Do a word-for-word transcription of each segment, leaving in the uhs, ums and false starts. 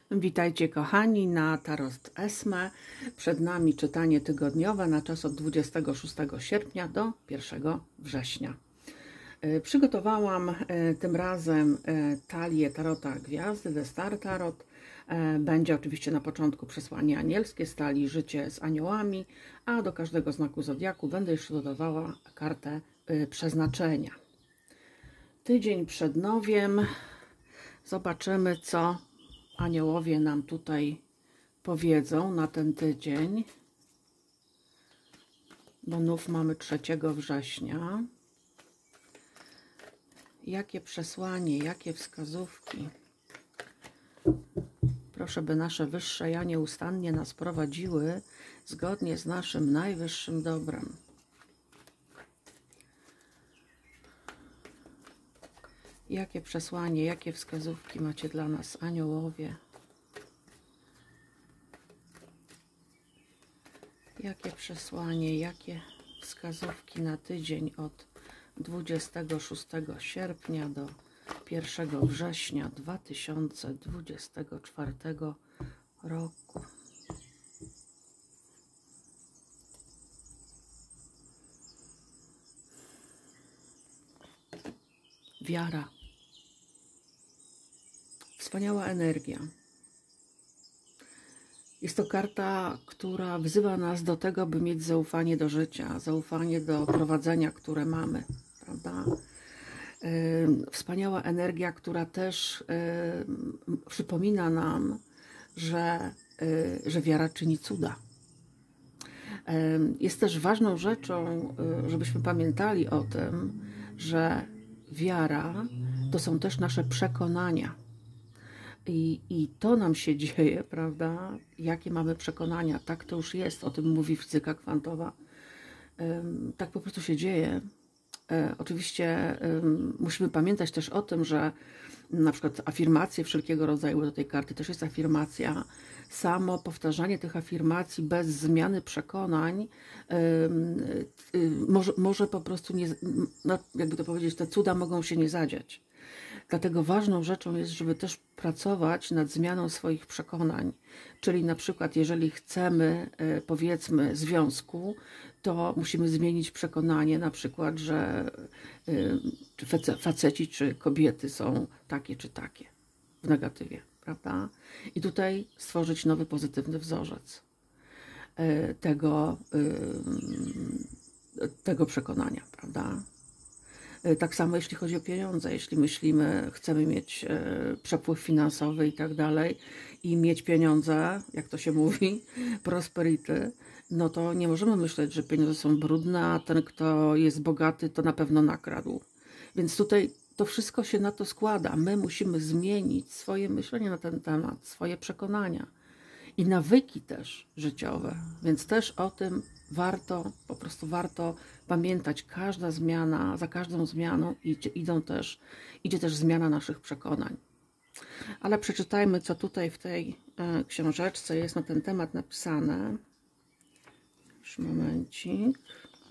Witajcie kochani na Tarot Esme. Przed nami czytanie tygodniowe na czas od dwudziestego szóstego sierpnia do pierwszego września. Przygotowałam tym razem talię Tarota Gwiazdy, The Star Tarot. Będzie oczywiście na początku przesłanie anielskie z talii Życie z aniołami, a do każdego znaku zodiaku będę jeszcze dodawała kartę przeznaczenia. Tydzień przed nowiem. Zobaczymy, co aniołowie nam tutaj powiedzą na ten tydzień, bo nów mamy trzeciego września. Jakie przesłanie, jakie wskazówki? Proszę, by nasze wyższe ja nieustannie nas prowadziły zgodnie z naszym najwyższym dobrem. Jakie przesłanie, jakie wskazówki macie dla nas, aniołowie? Jakie przesłanie, jakie wskazówki na tydzień od dwudziestego szóstego sierpnia do pierwszego września dwa tysiące dwudziestego czwartego roku? Wiara. Wspaniała energia. Jest to karta, która wzywa nas do tego, by mieć zaufanie do życia, zaufanie do prowadzenia, które mamy, prawda? Yy, wspaniała energia, która też yy, przypomina nam, że, yy, że wiara czyni cuda. Yy, jest też ważną rzeczą, yy, żebyśmy pamiętali o tym, że wiara to są też nasze przekonania. I, I to nam się dzieje, prawda? Jakie mamy przekonania. Tak to już jest, o tym mówi fizyka kwantowa. Um, tak po prostu się dzieje. E, oczywiście um, musimy pamiętać też o tym, że na przykład afirmacje wszelkiego rodzaju, do tej karty też jest afirmacja. Samo powtarzanie tych afirmacji bez zmiany przekonań um, um, może, może po prostu, nie, no, jakby to powiedzieć, te cuda mogą się nie zadziać. Dlatego ważną rzeczą jest, żeby też pracować nad zmianą swoich przekonań. Czyli na przykład, jeżeli chcemy, powiedzmy, związku, to musimy zmienić przekonanie, na przykład, że czy faceci, czy kobiety są takie, czy takie, w negatywie, prawda? I tutaj stworzyć nowy, pozytywny wzorzec tego, tego przekonania, prawda? Tak samo jeśli chodzi o pieniądze, jeśli myślimy, chcemy mieć e, przepływ finansowy i tak dalej i mieć pieniądze, jak to się mówi, prosperity, no to nie możemy myśleć, że pieniądze są brudne, a ten, kto jest bogaty, to na pewno nakradł. Więc tutaj to wszystko się na to składa. My musimy zmienić swoje myślenie na ten temat, swoje przekonania i nawyki też życiowe, więc też o tym warto, po prostu warto pamiętać. Każda zmiana, za każdą zmianą idzie, idą też, idzie też zmiana naszych przekonań. Ale przeczytajmy, co tutaj w tej e, książeczce jest na ten temat napisane. Już momencik.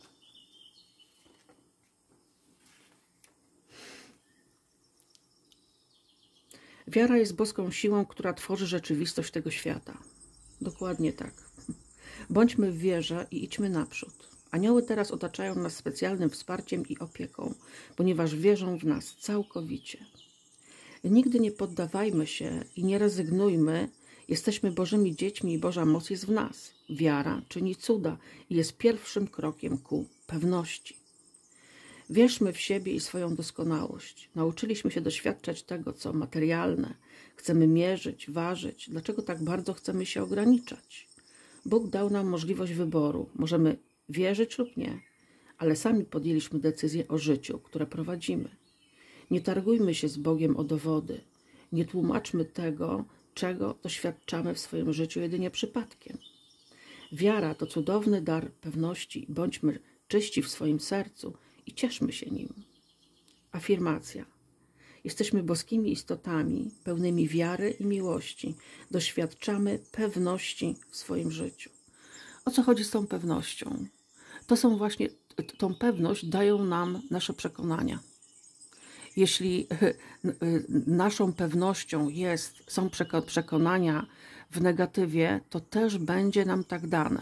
Wiara jest boską siłą, która tworzy rzeczywistość tego świata. Dokładnie tak. Bądźmy w wierze i idźmy naprzód. Anioły teraz otaczają nas specjalnym wsparciem i opieką, ponieważ wierzą w nas całkowicie. Nigdy nie poddawajmy się i nie rezygnujmy. Jesteśmy Bożymi dziećmi i Boża moc jest w nas. Wiara czyni cuda i jest pierwszym krokiem ku pewności. Wierzmy w siebie i swoją doskonałość. Nauczyliśmy się doświadczać tego, co materialne. Chcemy mierzyć, ważyć. Dlaczego tak bardzo chcemy się ograniczać? Bóg dał nam możliwość wyboru. Możemy wierzyć lub nie, ale sami podjęliśmy decyzję o życiu, które prowadzimy. Nie targujmy się z Bogiem o dowody. Nie tłumaczmy tego, czego doświadczamy w swoim życiu jedynie przypadkiem. Wiara to cudowny dar pewności. Bądźmy czyści w swoim sercu i cieszmy się nim. Afirmacja. Jesteśmy boskimi istotami, pełnymi wiary i miłości. Doświadczamy pewności w swoim życiu. O co chodzi z tą pewnością? To są właśnie, tą pewność dają nam nasze przekonania. Jeśli naszą pewnością jest, są przekonania w negatywie, to też będzie nam tak dane.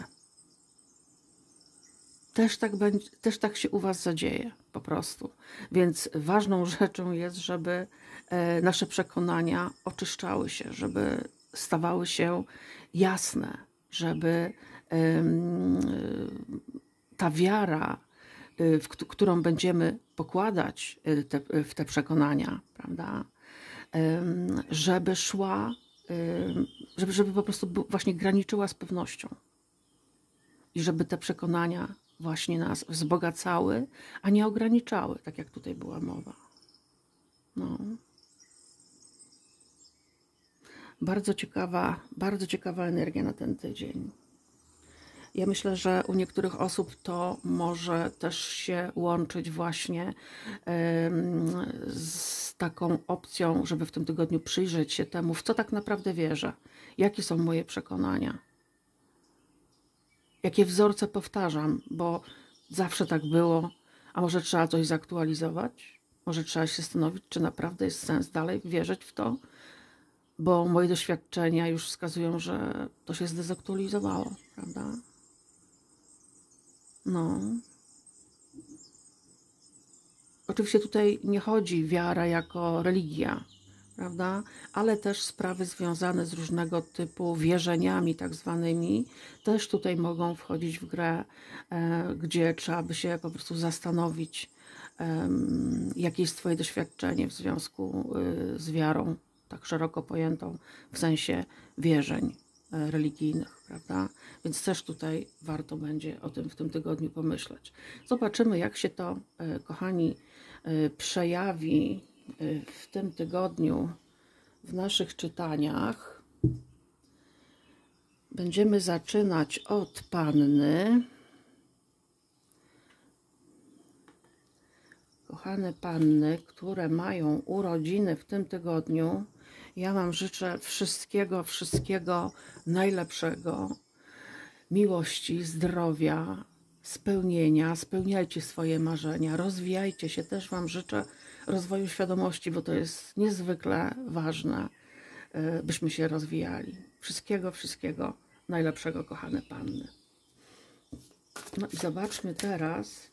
Też tak, będzie, też tak się u Was zadzieje po prostu. Więc ważną rzeczą jest, żeby nasze przekonania oczyszczały się, żeby stawały się jasne, żeby ta wiara, w którą będziemy pokładać te, w te przekonania, prawda, żeby szła, żeby, żeby po prostu właśnie graniczyła z pewnością i żeby te przekonania właśnie nas wzbogacały, a nie ograniczały, tak jak tutaj była mowa. No. Bardzo ciekawa, bardzo ciekawa energia na ten tydzień. Ja myślę, że u niektórych osób to może też się łączyć właśnie z taką opcją, żeby w tym tygodniu przyjrzeć się temu, w co tak naprawdę wierzę, jakie są moje przekonania, jakie wzorce powtarzam, bo zawsze tak było, a może trzeba coś zaktualizować, może trzeba się zastanowić, czy naprawdę jest sens dalej wierzyć w to, bo moje doświadczenia już wskazują, że to się zdezaktualizowało, prawda? No. Oczywiście tutaj nie chodzi wiara jako religia, prawda? Ale też sprawy związane z różnego typu wierzeniami tak zwanymi też tutaj mogą wchodzić w grę, e, gdzie trzeba by się po prostu zastanowić, e, jakie jest Twoje doświadczenie w związku e, z wiarą, tak szeroko pojętą, w sensie wierzeń religijnych, prawda? Więc też tutaj warto będzie o tym w tym tygodniu pomyśleć. Zobaczymy, jak się to, kochani, przejawi w tym tygodniu w naszych czytaniach. Będziemy zaczynać od Panny. Kochane Panny, które mają urodziny w tym tygodniu, ja Wam życzę wszystkiego, wszystkiego najlepszego, miłości, zdrowia, spełnienia. Spełniajcie swoje marzenia, rozwijajcie się. Też Wam życzę rozwoju świadomości, bo to jest niezwykle ważne, byśmy się rozwijali. Wszystkiego, wszystkiego najlepszego, kochane Panny. No i zobaczmy teraz,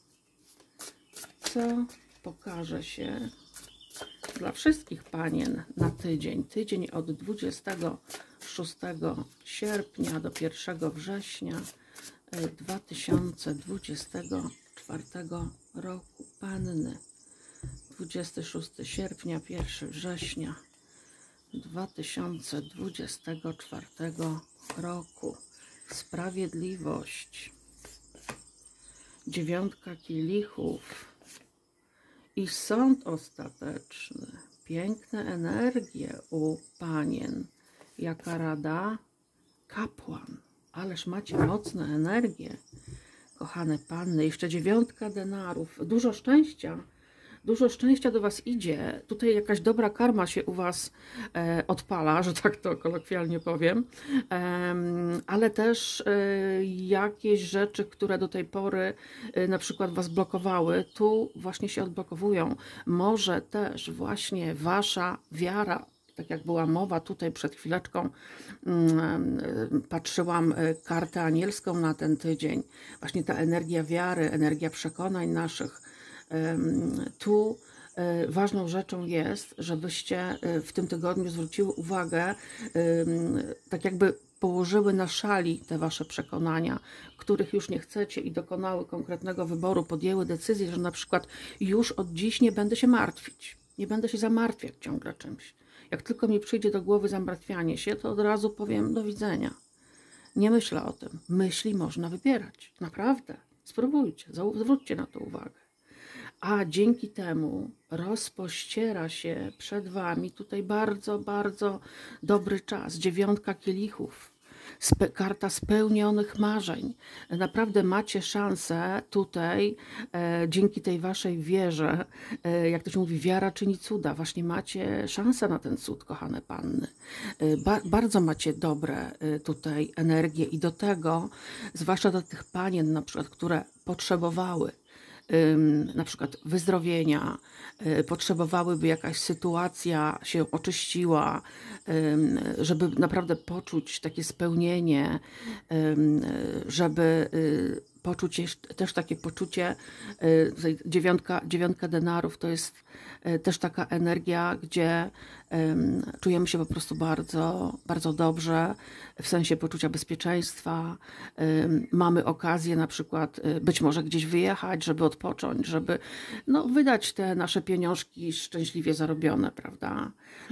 co pokaże się dla wszystkich panien na tydzień. Tydzień od dwudziestego szóstego sierpnia do pierwszego września dwa tysiące dwudziestego czwartego roku. Panny. dwudziestego szóstego sierpnia, pierwszego września dwa tysiące dwudziestego czwartego roku. Sprawiedliwość. Dziewiątka kielichów. I sąd ostateczny. Piękne energie u panien. Jaka rada? Kapłan. Ależ macie mocne energie, kochane panny. Jeszcze dziewiątka denarów. Dużo szczęścia. Dużo szczęścia do Was idzie. Tutaj jakaś dobra karma się u Was e, odpala, że tak to kolokwialnie powiem. E, ale też e, jakieś rzeczy, które do tej pory e, na przykład Was blokowały, tu właśnie się odblokowują. Może też właśnie Wasza wiara, tak jak była mowa tutaj przed chwileczką, patrzyłam kartę anielską na ten tydzień. Właśnie ta energia wiary, energia przekonań naszych. Tu ważną rzeczą jest, żebyście w tym tygodniu zwróciły uwagę, tak jakby położyły na szali te Wasze przekonania, których już nie chcecie i dokonały konkretnego wyboru, podjęły decyzję, że na przykład już od dziś nie będę się martwić, nie będę się zamartwiać ciągle czymś. Jak tylko mi przyjdzie do głowy zamartwianie się, to od razu powiem do widzenia. Nie myślę o tym. Myśli można wybierać. Naprawdę. Spróbujcie, zwróćcie na to uwagę. A dzięki temu rozpościera się przed Wami tutaj bardzo, bardzo dobry czas. Dziewiątka kielichów. Spe, karta spełnionych marzeń. Naprawdę macie szansę tutaj, e, dzięki tej Waszej wierze, e, jak to się mówi, wiara czyni cuda. Właśnie macie szansę na ten cud, kochane panny. E, ba, bardzo macie dobre e, tutaj energie i do tego, zwłaszcza do tych panien na przykład, które potrzebowały na przykład wyzdrowienia, potrzebowałyby jakaś sytuacja się oczyściła, żeby naprawdę poczuć takie spełnienie, żeby poczuć też takie poczucie, dziewiątka, dziewiątka denarów to jest też taka energia, gdzie czujemy się po prostu bardzo, bardzo dobrze, w sensie poczucia bezpieczeństwa. Mamy okazję na przykład być może gdzieś wyjechać, żeby odpocząć, żeby no, wydać te nasze pieniążki szczęśliwie zarobione, prawda?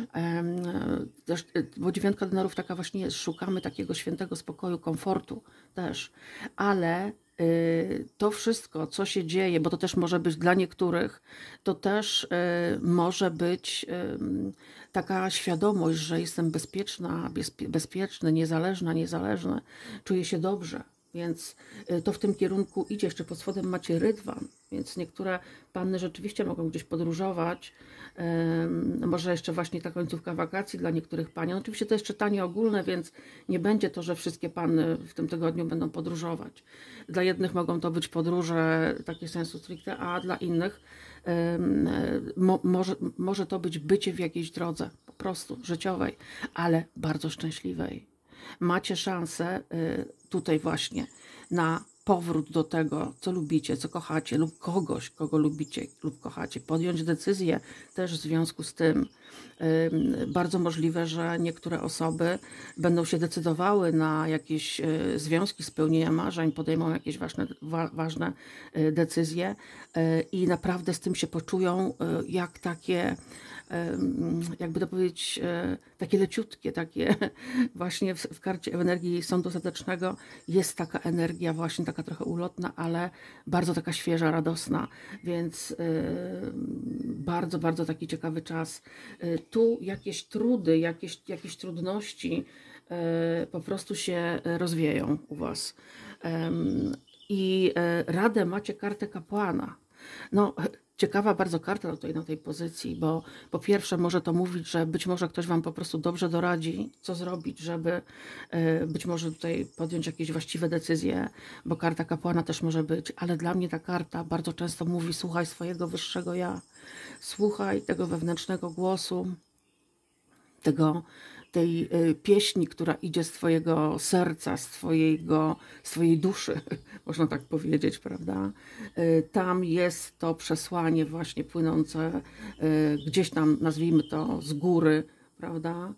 Też, bo dziewiątka denarów taka właśnie jest, szukamy takiego świętego spokoju, komfortu też, ale to wszystko, co się dzieje, bo to też może być dla niektórych, to też może być taka świadomość, że jestem bezpieczna, bezpieczny, niezależna, niezależny, czuję się dobrze. Więc to w tym kierunku idzie. Jeszcze pod spodem macie rydwan, więc niektóre panny rzeczywiście mogą gdzieś podróżować. Może jeszcze właśnie ta końcówka wakacji dla niektórych pań. Oczywiście to jest czytanie ogólne, więc nie będzie to, że wszystkie panny w tym tygodniu będą podróżować. Dla jednych mogą to być podróże takie sensu stricte, a dla innych mo może, może to być bycie w jakiejś drodze, po prostu życiowej, ale bardzo szczęśliwej. Macie szansę tutaj właśnie na powrót do tego, co lubicie, co kochacie, lub kogoś, kogo lubicie lub kochacie. Podjąć decyzję też w związku z tym. Bardzo możliwe, że niektóre osoby będą się decydowały na jakieś związki, spełnienia marzeń, podejmą jakieś ważne, wa ważne decyzje i naprawdę z tym się poczują jak takie, jakby to powiedzieć, takie leciutkie, takie właśnie w, w karcie energii sądu ostatecznego jest taka energia właśnie taka trochę ulotna, ale bardzo taka świeża, radosna, więc bardzo, bardzo taki ciekawy czas. Tu jakieś trudy, jakieś, jakieś trudności po prostu się rozwieją u Was. I radę macie kartę kapłana. No, ciekawa bardzo karta tutaj na tej pozycji, bo po pierwsze może to mówić, że być może ktoś Wam po prostu dobrze doradzi, co zrobić, żeby być może tutaj podjąć jakieś właściwe decyzje, bo karta kapłana też może być, ale dla mnie ta karta bardzo często mówi: słuchaj swojego wyższego ja, słuchaj tego wewnętrznego głosu, tego, tej pieśni, która idzie z Twojego serca, z, twojego, z Twojej duszy, można tak powiedzieć, prawda? Tam jest to przesłanie właśnie płynące gdzieś tam, nazwijmy to, z góry, prawda?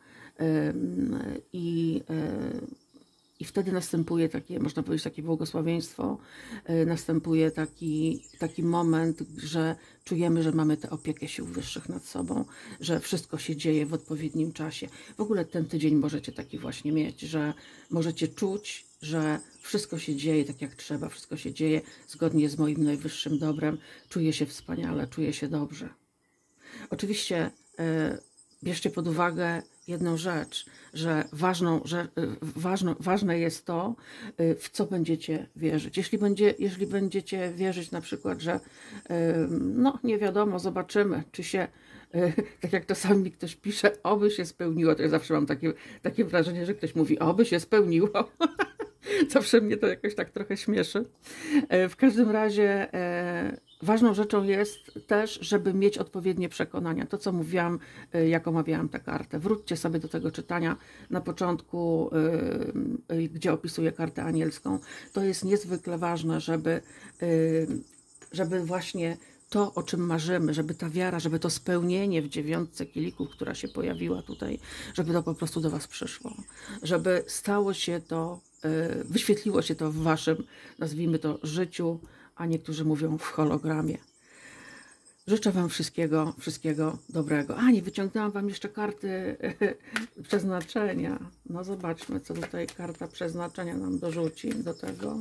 I I wtedy następuje takie, można powiedzieć, takie błogosławieństwo, następuje taki, taki moment, że czujemy, że mamy tę opiekę sił wyższych nad sobą, że wszystko się dzieje w odpowiednim czasie. W ogóle ten tydzień możecie taki właśnie mieć, że możecie czuć, że wszystko się dzieje tak jak trzeba, wszystko się dzieje zgodnie z moim najwyższym dobrem, czuję się wspaniale, czuję się dobrze. Oczywiście bierzcie pod uwagę jedną rzecz, że, ważną, że ważną, ważne jest to, w co będziecie wierzyć. Jeśli, będzie, jeśli będziecie wierzyć na przykład, że no nie wiadomo, zobaczymy, czy się, tak jak czasami ktoś pisze, oby się spełniło, to ja zawsze mam takie, takie wrażenie, że ktoś mówi, oby się spełniło. Zawsze mnie to jakoś tak trochę śmieszy. W każdym razie e, ważną rzeczą jest też, żeby mieć odpowiednie przekonania. To, co mówiłam, e, jak omawiałam tę kartę. Wróćcie sobie do tego czytania na początku, e, e, gdzie opisuję kartę anielską. To jest niezwykle ważne, żeby, e, żeby właśnie to, o czym marzymy, żeby ta wiara, żeby to spełnienie w dziewiątce kielichów, która się pojawiła tutaj, żeby to po prostu do Was przyszło. Żeby stało się to, wyświetliło się to w Waszym, nazwijmy to, życiu, a niektórzy mówią w hologramie. Życzę Wam wszystkiego, wszystkiego dobrego. A, nie wyciągnęłam Wam jeszcze karty przeznaczenia. No zobaczmy, co tutaj karta przeznaczenia nam dorzuci do tego.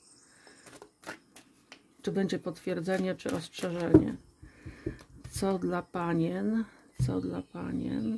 Czy będzie potwierdzenie, czy ostrzeżenie? Co dla panien? Co dla panien?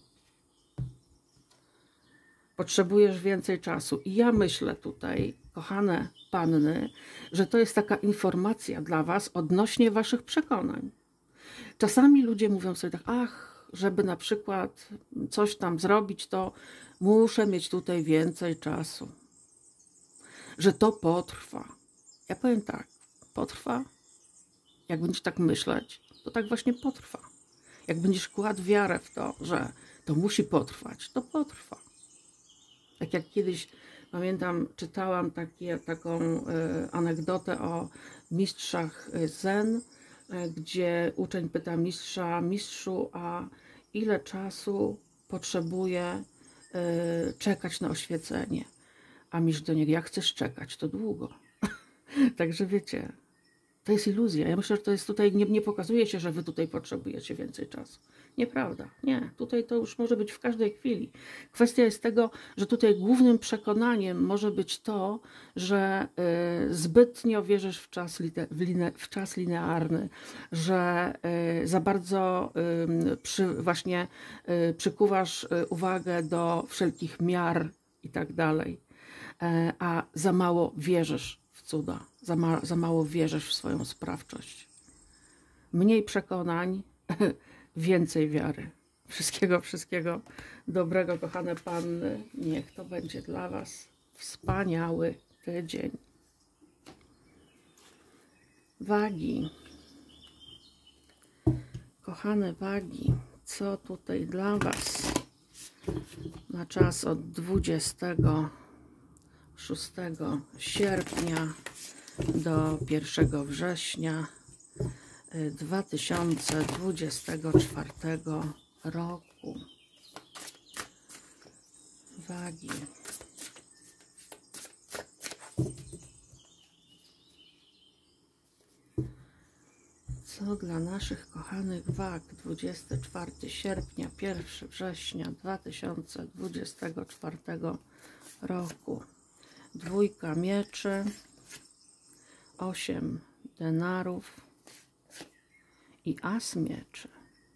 Potrzebujesz więcej czasu. I ja myślę tutaj, kochane panny, że to jest taka informacja dla Was odnośnie Waszych przekonań. Czasami ludzie mówią sobie tak, ach, żeby na przykład coś tam zrobić, to muszę mieć tutaj więcej czasu. Że to potrwa. Ja powiem tak, potrwa, jak będziesz tak myśleć, to tak właśnie potrwa. Jak będziesz kładł wiarę w to, że to musi potrwać, to potrwa. Tak jak kiedyś, pamiętam, czytałam takie, taką y, anegdotę o mistrzach zen, y, gdzie uczeń pyta mistrza: mistrzu, a ile czasu potrzebuje y, czekać na oświecenie? A mistrz do niego: jak chcesz czekać, to długo. Także wiecie, to jest iluzja. Ja myślę, że to jest tutaj, nie, nie pokazuje się, że wy tutaj potrzebujecie więcej czasu. Nieprawda. Nie. Tutaj to już może być w każdej chwili. Kwestia jest tego, że tutaj głównym przekonaniem może być to, że y, zbytnio wierzysz w czas, lite, w, line, w czas linearny, że y, za bardzo y, przy, właśnie y, przykuwasz y, uwagę do wszelkich miar i tak dalej, y, a za mało wierzysz w cuda. Za, ma, za mało wierzysz w swoją sprawczość. Mniej przekonań, więcej wiary. Wszystkiego, wszystkiego dobrego, kochane panny. Niech to będzie dla was wspaniały tydzień. Wagi. Kochane wagi, co tutaj dla was na czas od dwudziestego szóstego sierpnia do pierwszego września dwa tysiące dwudziestego czwartego roku. Wagi. Co dla naszych kochanych wag dwudziestego czwartego sierpnia, pierwszego września dwa tysiące dwudziestego czwartego roku. Dwójka mieczy, osiem denarów i as mieczy.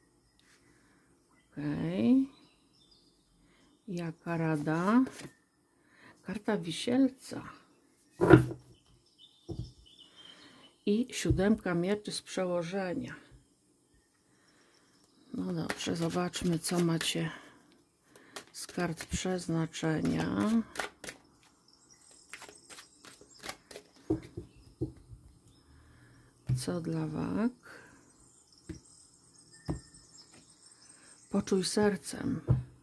Ok. Jaka rada? Karta wisielca. I siódemka mieczy z przełożenia. No dobrze, zobaczmy, co macie z kart przeznaczenia. Co dla wag? Poczuj sercem.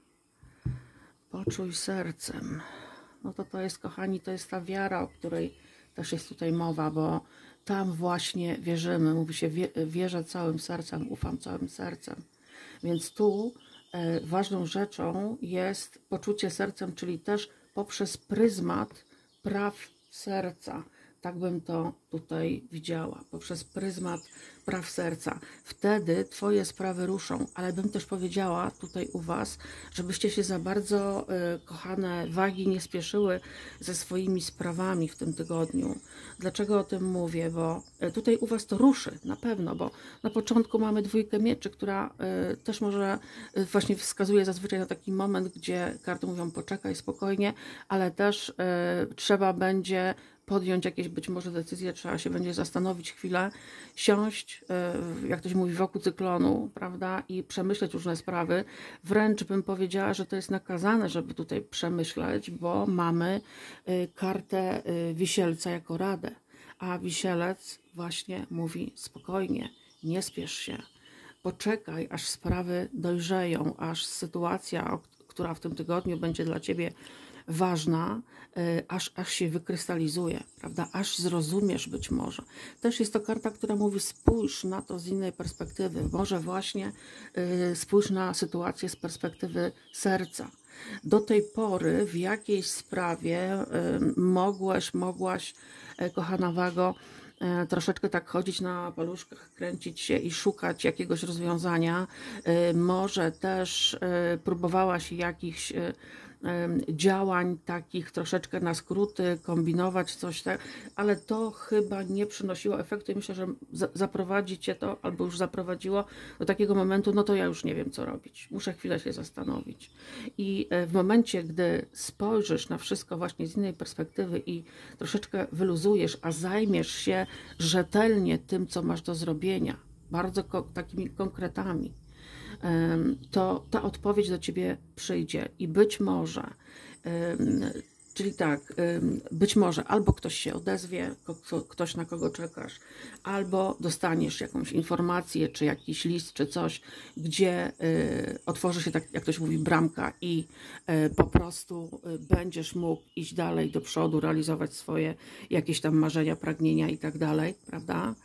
Poczuj sercem. No to to jest, kochani, to jest ta wiara, o której też jest tutaj mowa, bo tam właśnie wierzymy. Mówi się, wie, wierzę całym sercem, ufam całym sercem. Więc tu e, ważną rzeczą jest poczucie sercem, czyli też poprzez pryzmat praw serca. Tak bym to tutaj widziała, poprzez pryzmat praw serca. Wtedy twoje sprawy ruszą, ale bym też powiedziała tutaj u was, żebyście się za bardzo, y, kochane wagi, nie spieszyły ze swoimi sprawami w tym tygodniu. Dlaczego o tym mówię? Bo y, tutaj u was to ruszy, na pewno, bo na początku mamy dwójkę mieczy, która y, też może y, właśnie wskazuje zazwyczaj na taki moment, gdzie karty mówią: poczekaj spokojnie, ale też y, trzeba będzie podjąć jakieś być może decyzje, trzeba się będzie zastanowić chwilę, siąść, jak ktoś mówi, wokół cyklonu, prawda, i przemyśleć różne sprawy. Wręcz bym powiedziała, że to jest nakazane, żeby tutaj przemyśleć, bo mamy kartę wisielca jako radę, a wisielec właśnie mówi: spokojnie, nie spiesz się, poczekaj, aż sprawy dojrzeją, aż sytuacja, która w tym tygodniu będzie dla ciebie ważna, aż, aż się wykrystalizuje, prawda? Aż zrozumiesz być może. Też jest to karta, która mówi: spójrz na to z innej perspektywy. Może właśnie y, spójrz na sytuację z perspektywy serca. Do tej pory w jakiejś sprawie y, mogłeś, mogłaś, y, kochana wago, y, troszeczkę tak chodzić na paluszkach, kręcić się i szukać jakiegoś rozwiązania. Y, może też y, próbowałaś jakichś y, działań takich troszeczkę na skróty, kombinować coś, tak, ale to chyba nie przynosiło efektu i myślę, że zaprowadzi cię to, albo już zaprowadziło do takiego momentu: no to ja już nie wiem, co robić, muszę chwilę się zastanowić. I w momencie, gdy spojrzysz na wszystko właśnie z innej perspektywy i troszeczkę wyluzujesz, a zajmiesz się rzetelnie tym, co masz do zrobienia, bardzo ko takimi konkretami, to ta odpowiedź do ciebie przyjdzie i być może Czyli tak, być może albo ktoś się odezwie, ktoś, na kogo czekasz, albo dostaniesz jakąś informację, czy jakiś list, czy coś, gdzie otworzy się, tak jak ktoś mówi, bramka i po prostu będziesz mógł iść dalej do przodu, realizować swoje jakieś tam marzenia, pragnienia i tak dalej, prawda?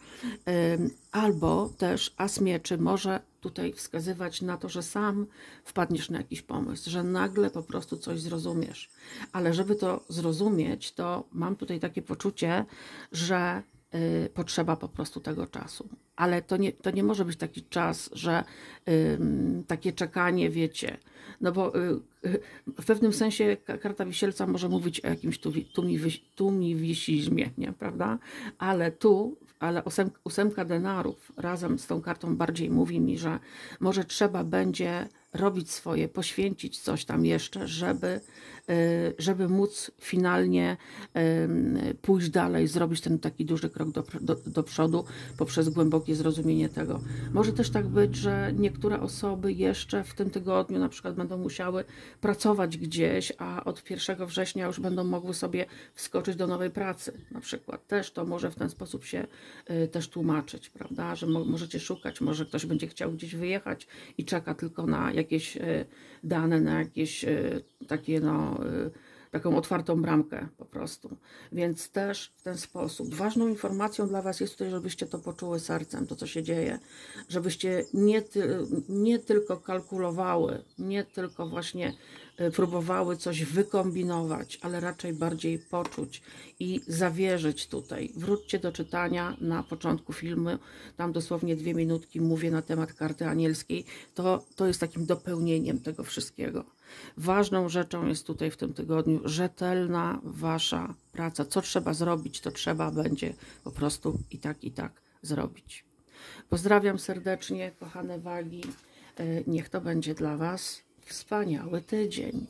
Albo też as mieczy może tutaj wskazywać na to, że sam wpadniesz na jakiś pomysł, że nagle po prostu coś zrozumiesz. Ale żeby to zrozumieć, to mam tutaj takie poczucie, że y, potrzeba po prostu tego czasu. Ale to nie, to nie może być taki czas, że y, takie czekanie, wiecie, no bo y, y, w pewnym sensie karta Wisielca może mówić o jakimś tumiwisizmie, nie, prawda? Ale tu, ale ósem, ósemka denarów razem z tą kartą bardziej mówi mi, że może trzeba będzie robić swoje, poświęcić coś tam jeszcze, żeby, żeby móc finalnie pójść dalej, zrobić ten taki duży krok do, do, do przodu poprzez głębokie zrozumienie tego. Może też tak być, że niektóre osoby jeszcze w tym tygodniu na przykład będą musiały pracować gdzieś, a od pierwszego września już będą mogły sobie wskoczyć do nowej pracy na przykład. Też to może w ten sposób się też tłumaczyć, prawda, że mo możecie szukać, może ktoś będzie chciał gdzieś wyjechać i czeka tylko na jakieś dane, na jakieś takie, no, taką otwartą bramkę po prostu. Więc też w ten sposób. Ważną informacją dla Was jest tutaj, żebyście to poczuły sercem, to co się dzieje. Żebyście nie, ty nie tylko kalkulowały, nie tylko właśnie próbowały coś wykombinować, ale raczej bardziej poczuć i zawierzyć tutaj. Wróćcie do czytania na początku filmu, tam dosłownie dwie minutki mówię na temat karty anielskiej. To, to jest takim dopełnieniem tego wszystkiego. Ważną rzeczą jest tutaj w tym tygodniu rzetelna Wasza praca. Co trzeba zrobić, to trzeba będzie po prostu i tak, i tak zrobić. Pozdrawiam serdecznie, kochane wagi. Niech to będzie dla Was wspaniały tydzień.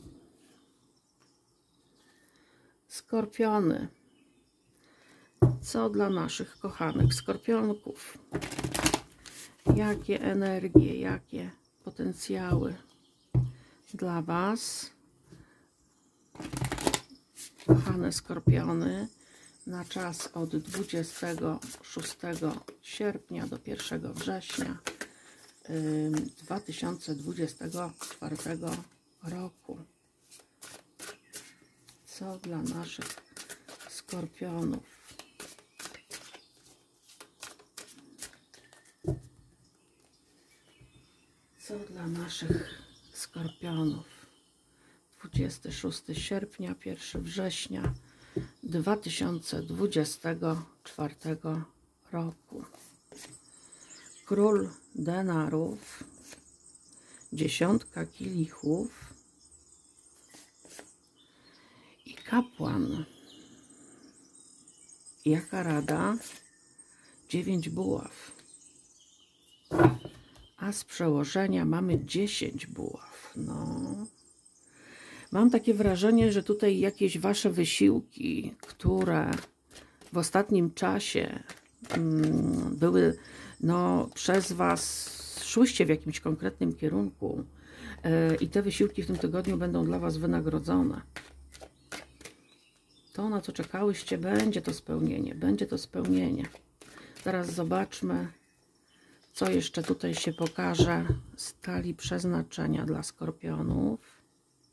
Skorpiony. Co dla naszych kochanych skorpionków? Jakie energie, jakie potencjały dla Was, kochane skorpiony, na czas od dwudziestego szóstego sierpnia do pierwszego września dwa tysiące dwudziestego czwartego roku. Co dla naszych skorpionów? Co dla naszych skorpionów? dwudziestego szóstego sierpnia, pierwszego września dwa tysiące dwudziestego czwartego roku. Król denarów, dziesiątka kielichów i kapłan. Jaka rada? Dziewięć buław. A z przełożenia mamy dziesięć buław. No. Mam takie wrażenie, że tutaj jakieś Wasze wysiłki, które w ostatnim czasie mm, były, no, przez Was, szłyście w jakimś konkretnym kierunku yy, i te wysiłki w tym tygodniu będą dla Was wynagrodzone. To, na co czekałyście, będzie to spełnienie, będzie to spełnienie. Teraz zobaczmy, co jeszcze tutaj się pokaże z talii przeznaczenia dla skorpionów.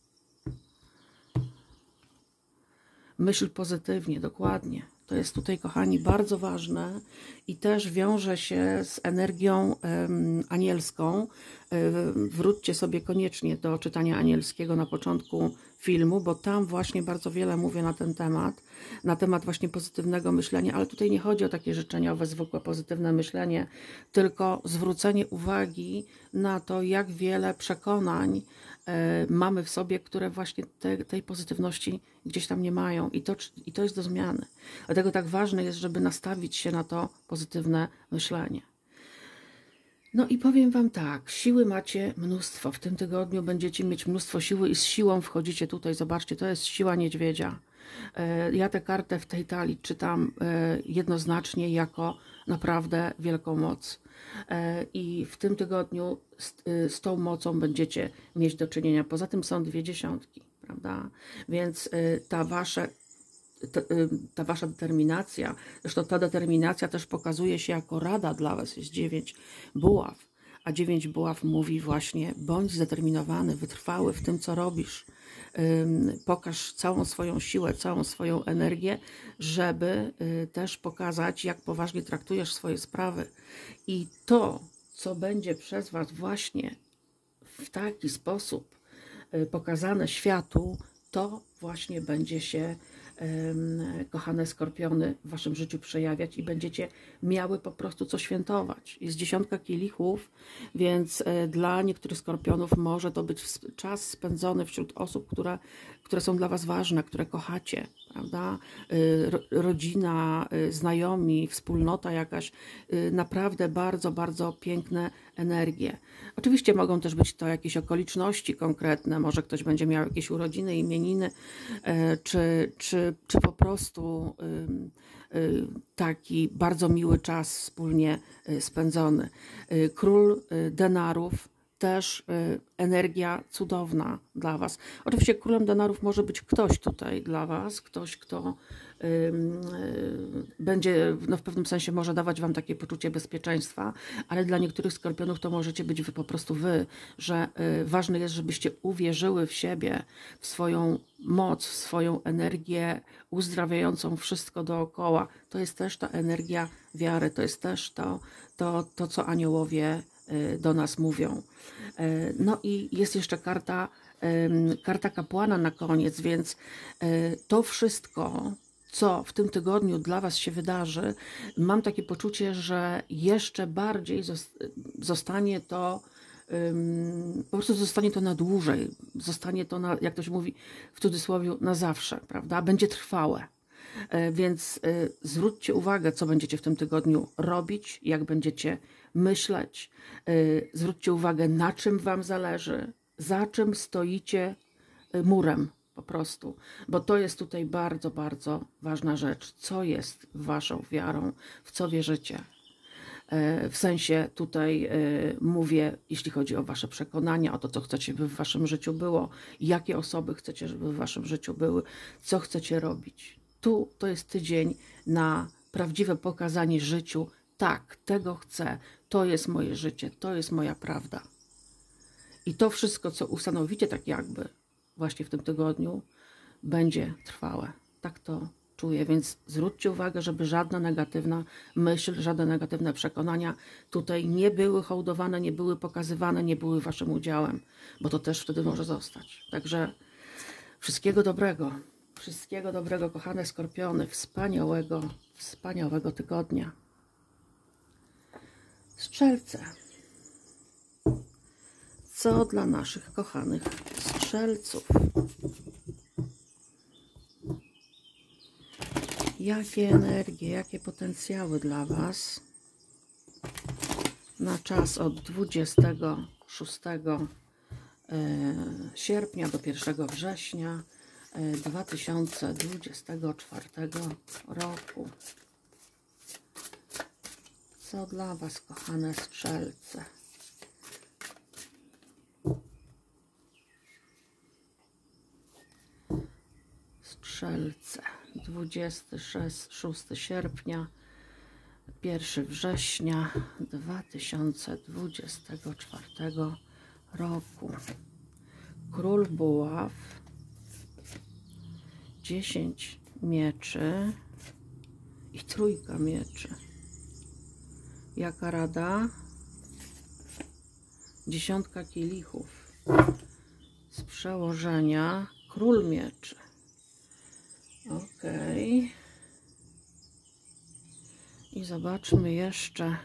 Myśl pozytywnie, dokładnie. To jest tutaj, kochani, bardzo ważne i też wiąże się z energią um, anielską. Um, wróćcie sobie koniecznie do czytania anielskiego na początku filmu, bo tam właśnie bardzo wiele mówię na ten temat, na temat właśnie pozytywnego myślenia, ale tutaj nie chodzi o takie życzeniowe, zwykłe pozytywne myślenie, tylko zwrócenie uwagi na to, jak wiele przekonań e, mamy w sobie, które właśnie te, tej pozytywności gdzieś tam nie mają i to, i to jest do zmiany. Dlatego tak ważne jest, żeby nastawić się na to pozytywne myślenie. No i powiem Wam tak, siły macie mnóstwo. W tym tygodniu będziecie mieć mnóstwo siły i z siłą wchodzicie tutaj. Zobaczcie, to jest siła niedźwiedzia. Ja tę kartę w tej talii czytam jednoznacznie jako naprawdę wielką moc. I w tym tygodniu z, z tą mocą będziecie mieć do czynienia. Poza tym są dwie dziesiątki, prawda? Więc y, ta wasza Ta, ta wasza determinacja, zresztą ta determinacja też pokazuje się jako rada dla was, jest dziewięć buław, a dziewięć buław mówi właśnie: bądź zdeterminowany, wytrwały w tym, co robisz. Ym, pokaż całą swoją siłę, całą swoją energię, żeby y, też pokazać, jak poważnie traktujesz swoje sprawy. I to, co będzie przez was właśnie w taki sposób y, pokazane światu, to właśnie będzie się, kochane skorpiony, w waszym życiu przejawiać i będziecie miały po prostu co świętować. Jest dziesiątka kielichów, więc dla niektórych skorpionów może to być czas spędzony wśród osób, które, które są dla was ważne, które kochacie, prawda? Rodzina, znajomi, wspólnota jakaś, naprawdę bardzo, bardzo piękne energie. Oczywiście mogą też być to jakieś okoliczności konkretne, może ktoś będzie miał jakieś urodziny, imieniny, czy, czy, czy po prostu taki bardzo miły czas wspólnie spędzony. Król denarów, też energia cudowna dla was. Oczywiście królem denarów może być ktoś tutaj dla was, ktoś, kto będzie, no w pewnym sensie może dawać wam takie poczucie bezpieczeństwa, ale dla niektórych skorpionów to możecie być wy, po prostu wy, że ważne jest, żebyście uwierzyły w siebie, w swoją moc, w swoją energię uzdrawiającą wszystko dookoła. To jest też ta energia wiary, to jest też to, to, to co aniołowie do nas mówią. No i jest jeszcze karta, karta kapłana na koniec, więc to wszystko, co w tym tygodniu dla was się wydarzy, mam takie poczucie, że jeszcze bardziej zostanie to, po prostu zostanie to na dłużej, zostanie to, na, jak to się mówi w cudzysłowie, na zawsze, prawda? Będzie trwałe. Więc zwróćcie uwagę, co będziecie w tym tygodniu robić, jak będziecie myśleć. Zwróćcie uwagę, na czym wam zależy, za czym stoicie murem po prostu. Bo to jest tutaj bardzo, bardzo ważna rzecz. Co jest waszą wiarą, w co wierzycie. W sensie tutaj mówię, jeśli chodzi o wasze przekonania, o to, co chcecie, by w waszym życiu było, jakie osoby chcecie, żeby w waszym życiu były, co chcecie robić. Tu to jest tydzień na prawdziwe pokazanie życiu. Tak, tego chcę, to jest moje życie, to jest moja prawda. I to wszystko, co ustanowicie tak jakby właśnie w tym tygodniu, będzie trwałe. Tak to czuję, więc zwróćcie uwagę, żeby żadna negatywna myśl, żadne negatywne przekonania tutaj nie były hołdowane, nie były pokazywane, nie były waszym udziałem, bo to też wtedy może zostać. Także wszystkiego dobrego. Wszystkiego dobrego, kochane skorpiony, wspaniałego, wspaniałego tygodnia. Strzelce. Co dla naszych kochanych strzelców? Jakie energie, jakie potencjały dla was na czas od dwudziestego szóstego sierpnia do pierwszego września dwa tysiące dwudziestego czwartego roku. Co dla was, kochane strzelce? Strzelce. dwudziestego szóstego sierpnia, pierwszego września dwa tysiące dwudziestego czwartego roku. Król buław, dziesięć mieczy i trójka mieczy. Jaka rada? Dziesiątka kielichów. Z przełożenia król mieczy. Ok. I zobaczmy jeszcze.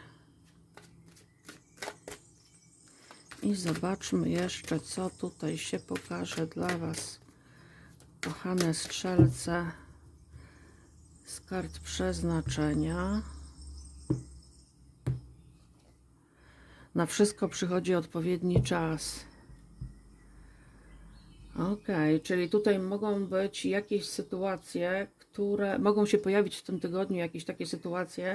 I zobaczmy jeszcze, co tutaj się pokaże dla was, kochane strzelce, z kart przeznaczenia. Na wszystko przychodzi odpowiedni czas. Ok, czyli tutaj mogą być jakieś sytuacje, które mogą się pojawić w tym tygodniu, jakieś takie sytuacje,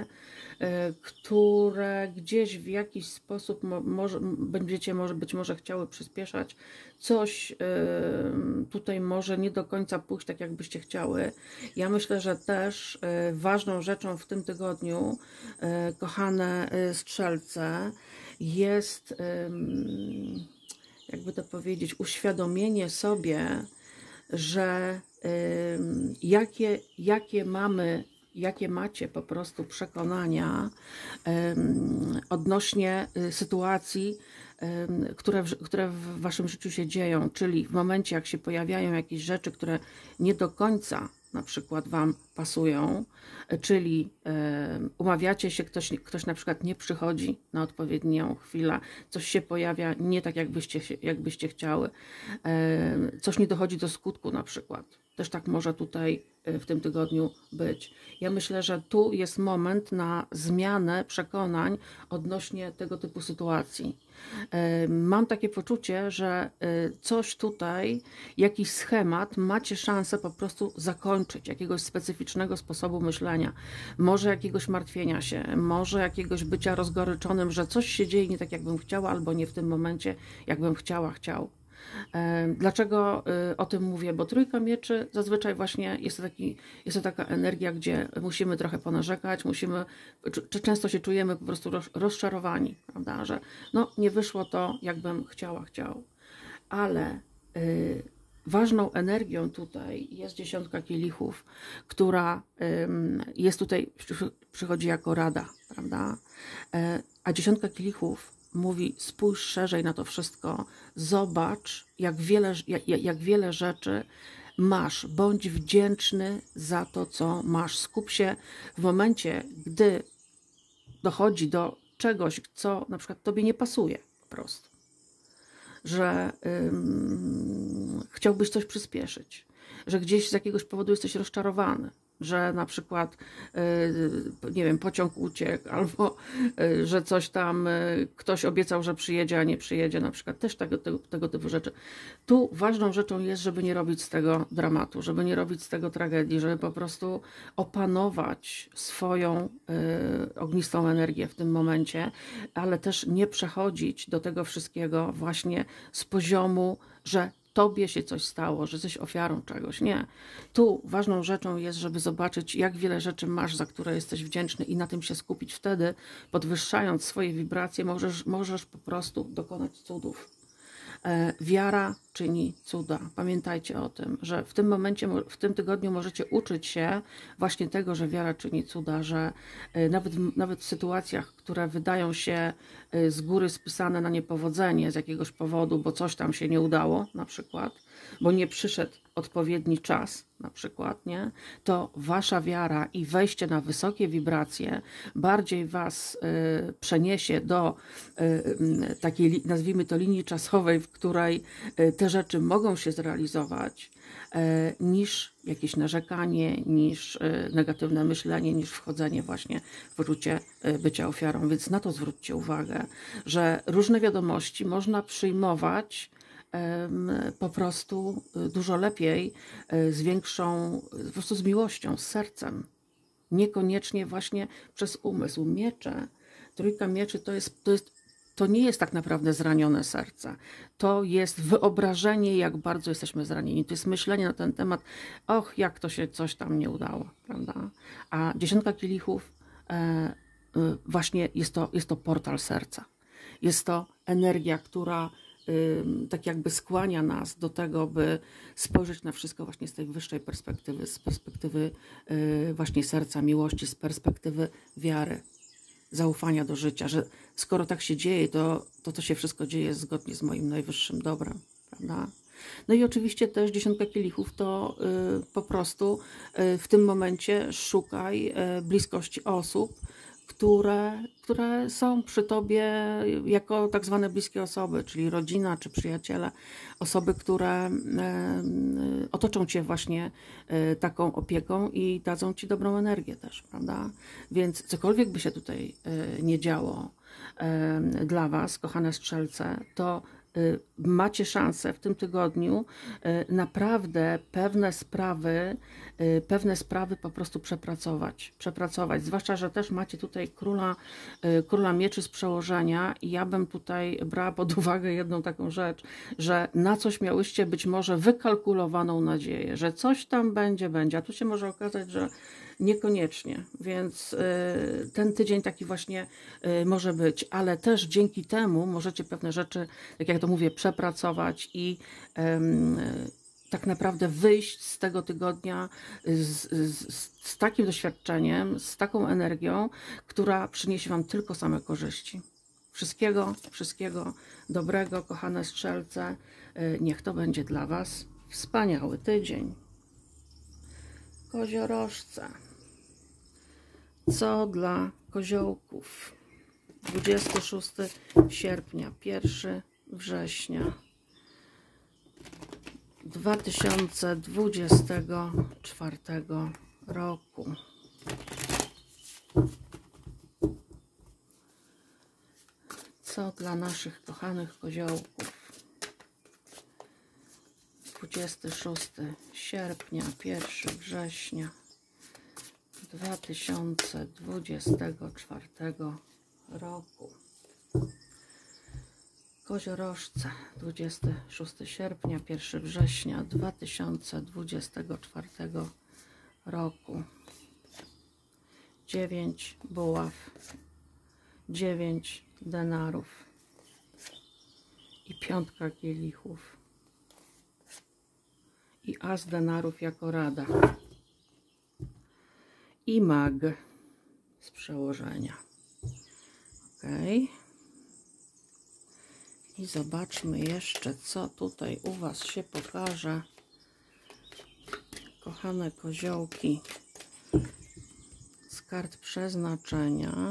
które gdzieś w jakiś sposób może, będziecie może, być może chciały przyspieszać. Coś tutaj może nie do końca pójść tak, jakbyście chciały. Ja myślę, że też ważną rzeczą w tym tygodniu, kochane strzelce, jest, jakby to powiedzieć, uświadomienie sobie, że jakie, jakie mamy, jakie macie po prostu przekonania odnośnie sytuacji, które w, które w waszym życiu się dzieją, czyli w momencie, jak się pojawiają jakieś rzeczy, które nie do końca na przykład wam pasują, czyli umawiacie się, ktoś, ktoś na przykład nie przychodzi na odpowiednią chwilę, coś się pojawia nie tak, jakbyście, jakbyście chciały, coś nie dochodzi do skutku na przykład. Też tak może tutaj w tym tygodniu być. Ja myślę, że tu jest moment na zmianę przekonań odnośnie tego typu sytuacji. Mam takie poczucie, że coś tutaj, jakiś schemat macie szansę po prostu zakończyć, jakiegoś specyficznego sposobu myślenia, może jakiegoś martwienia się, może jakiegoś bycia rozgoryczonym, że coś się dzieje nie tak, jakbym chciała, albo nie w tym momencie, jakbym chciała, chciał. Dlaczego o tym mówię? Bo trójka mieczy zazwyczaj właśnie jest to, taki, jest to taka energia, gdzie musimy trochę ponarzekać, musimy, czy często się czujemy po prostu rozczarowani, prawda? Że no nie wyszło to, jakbym chciała, chciał. Ale y, ważną energią tutaj jest dziesiątka kielichów, która y, jest tutaj, przychodzi jako rada, prawda? Y, a dziesiątka kielichów mówi, spójrz szerzej na to wszystko, zobacz, jak wiele, jak, jak wiele rzeczy masz, bądź wdzięczny za to, co masz. Skup się w momencie, gdy dochodzi do czegoś, co na przykład tobie nie pasuje po prostu, że ym, chciałbyś coś przyspieszyć, że gdzieś z jakiegoś powodu jesteś rozczarowany, że na przykład, nie wiem, pociąg uciekł, albo że coś tam, ktoś obiecał, że przyjedzie, a nie przyjedzie, na przykład też tego, tego, tego typu rzeczy. Tu ważną rzeczą jest, żeby nie robić z tego dramatu, żeby nie robić z tego tragedii, żeby po prostu opanować swoją y, ognistą energię w tym momencie, ale też nie przechodzić do tego wszystkiego właśnie z poziomu, że tobie się coś stało, że jesteś ofiarą czegoś. Nie. Tu ważną rzeczą jest, żeby zobaczyć, jak wiele rzeczy masz, za które jesteś wdzięczny i na tym się skupić. Wtedy, podwyższając swoje wibracje, możesz, możesz po prostu dokonać cudów. E, wiara czyni cuda. Pamiętajcie o tym, że w tym momencie, w tym tygodniu możecie uczyć się właśnie tego, że wiara czyni cuda, że nawet, nawet w sytuacjach, które wydają się z góry spisane na niepowodzenie z jakiegoś powodu, bo coś tam się nie udało na przykład, bo nie przyszedł odpowiedni czas na przykład, nie? To wasza wiara i wejście na wysokie wibracje bardziej was y, przeniesie do y, takiej, nazwijmy to, linii czasowej, w której y, te rzeczy mogą się zrealizować, y, niż jakieś narzekanie, niż y, negatywne myślenie, niż wchodzenie właśnie w poczucie y, bycia ofiarą. Więc na to zwróćcie uwagę, że różne wiadomości można przyjmować po prostu dużo lepiej, z większą, po prostu z miłością, z sercem. Niekoniecznie właśnie przez umysł. Miecze, trójka mieczy to jest, to jest, to nie jest tak naprawdę zranione serce. To jest wyobrażenie, jak bardzo jesteśmy zranieni. To jest myślenie na ten temat, och, jak to się coś tam nie udało, prawda? A dziesiątka kielichów e, właśnie jest to, jest to portal serca. Jest to energia, która tak jakby skłania nas do tego, by spojrzeć na wszystko właśnie z tej wyższej perspektywy, z perspektywy właśnie serca, miłości, z perspektywy wiary, zaufania do życia, że skoro tak się dzieje, to to, to się wszystko dzieje zgodnie z moim najwyższym dobrem, prawda? No i oczywiście też dziesiątka kielichów to y, po prostu y, w tym momencie szukaj y, bliskości osób, Które, które są przy tobie jako tak zwane bliskie osoby, czyli rodzina czy przyjaciele, osoby, które e, otoczą cię właśnie e, taką opieką i dadzą ci dobrą energię też, prawda? Więc cokolwiek by się tutaj e, nie działo e, dla was, kochane strzelce, to macie szansę w tym tygodniu naprawdę pewne sprawy, pewne sprawy po prostu przepracować, przepracować. Zwłaszcza, że też macie tutaj króla, króla mieczy z przełożenia i ja bym tutaj brała pod uwagę jedną taką rzecz, że na coś miałyście być może wykalkulowaną nadzieję, że coś tam będzie, będzie, a tu się może okazać, że niekoniecznie, więc y, ten tydzień taki właśnie y, może być, ale też dzięki temu możecie pewne rzeczy, tak jak to mówię, przepracować i y, tak naprawdę wyjść z tego tygodnia z, z, z takim doświadczeniem, z taką energią, która przyniesie Wam tylko same korzyści. Wszystkiego, wszystkiego dobrego, kochane strzelce. Y, niech to będzie dla Was wspaniały tydzień. Koziorożce. Co dla koziołków? dwudziestego szóstego sierpnia, pierwszego września dwa tysiące dwudziestego czwartego roku. Co dla naszych kochanych koziołków? dwudziestego szóstego sierpnia, pierwszego września dwa tysiące dwudziestego czwartego roku. Koziorożce, dwudziestego szóstego sierpnia, pierwszego września dwa tysiące dwudziestego czwartego roku. dziewięć buław, dziewięć denarów i piątka kielichów i as denarów jako rada. I mag z przełożenia. Ok. I zobaczmy jeszcze, co tutaj u Was się pokaże. Kochane koziołki. Z kart przeznaczenia.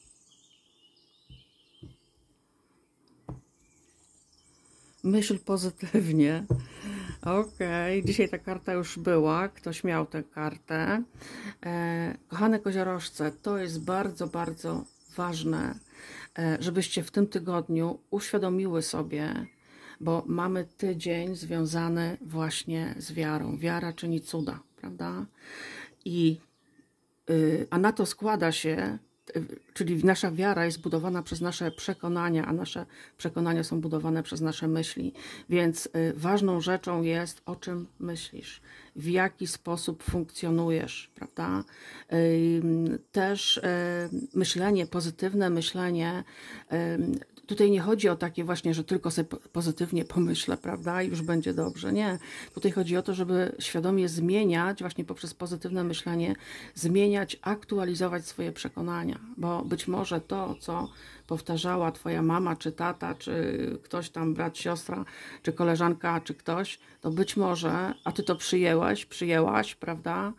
Myśl pozytywnie. Ok, dzisiaj ta karta już była, ktoś miał tę kartę. E, kochane koziorożce, to jest bardzo, bardzo ważne, e, żebyście w tym tygodniu uświadomiły sobie, bo mamy tydzień związany właśnie z wiarą. Wiara czyni cuda, prawda? I, y, a na to składa się, czyli nasza wiara jest budowana przez nasze przekonania, a nasze przekonania są budowane przez nasze myśli. Więc y, ważną rzeczą jest, o czym myślisz, w jaki sposób funkcjonujesz, prawda? Y, też y, myślenie, pozytywne myślenie, y, tutaj nie chodzi o takie właśnie, że tylko sobie pozytywnie pomyślę, prawda, i już będzie dobrze. Nie. Tutaj chodzi o to, żeby świadomie zmieniać, właśnie poprzez pozytywne myślenie, zmieniać, aktualizować swoje przekonania. Bo być może to, co powtarzała Twoja mama, czy tata, czy ktoś tam, brat, siostra, czy koleżanka, czy ktoś, to być może, a Ty to przyjęłaś, przyjęłaś, prawda,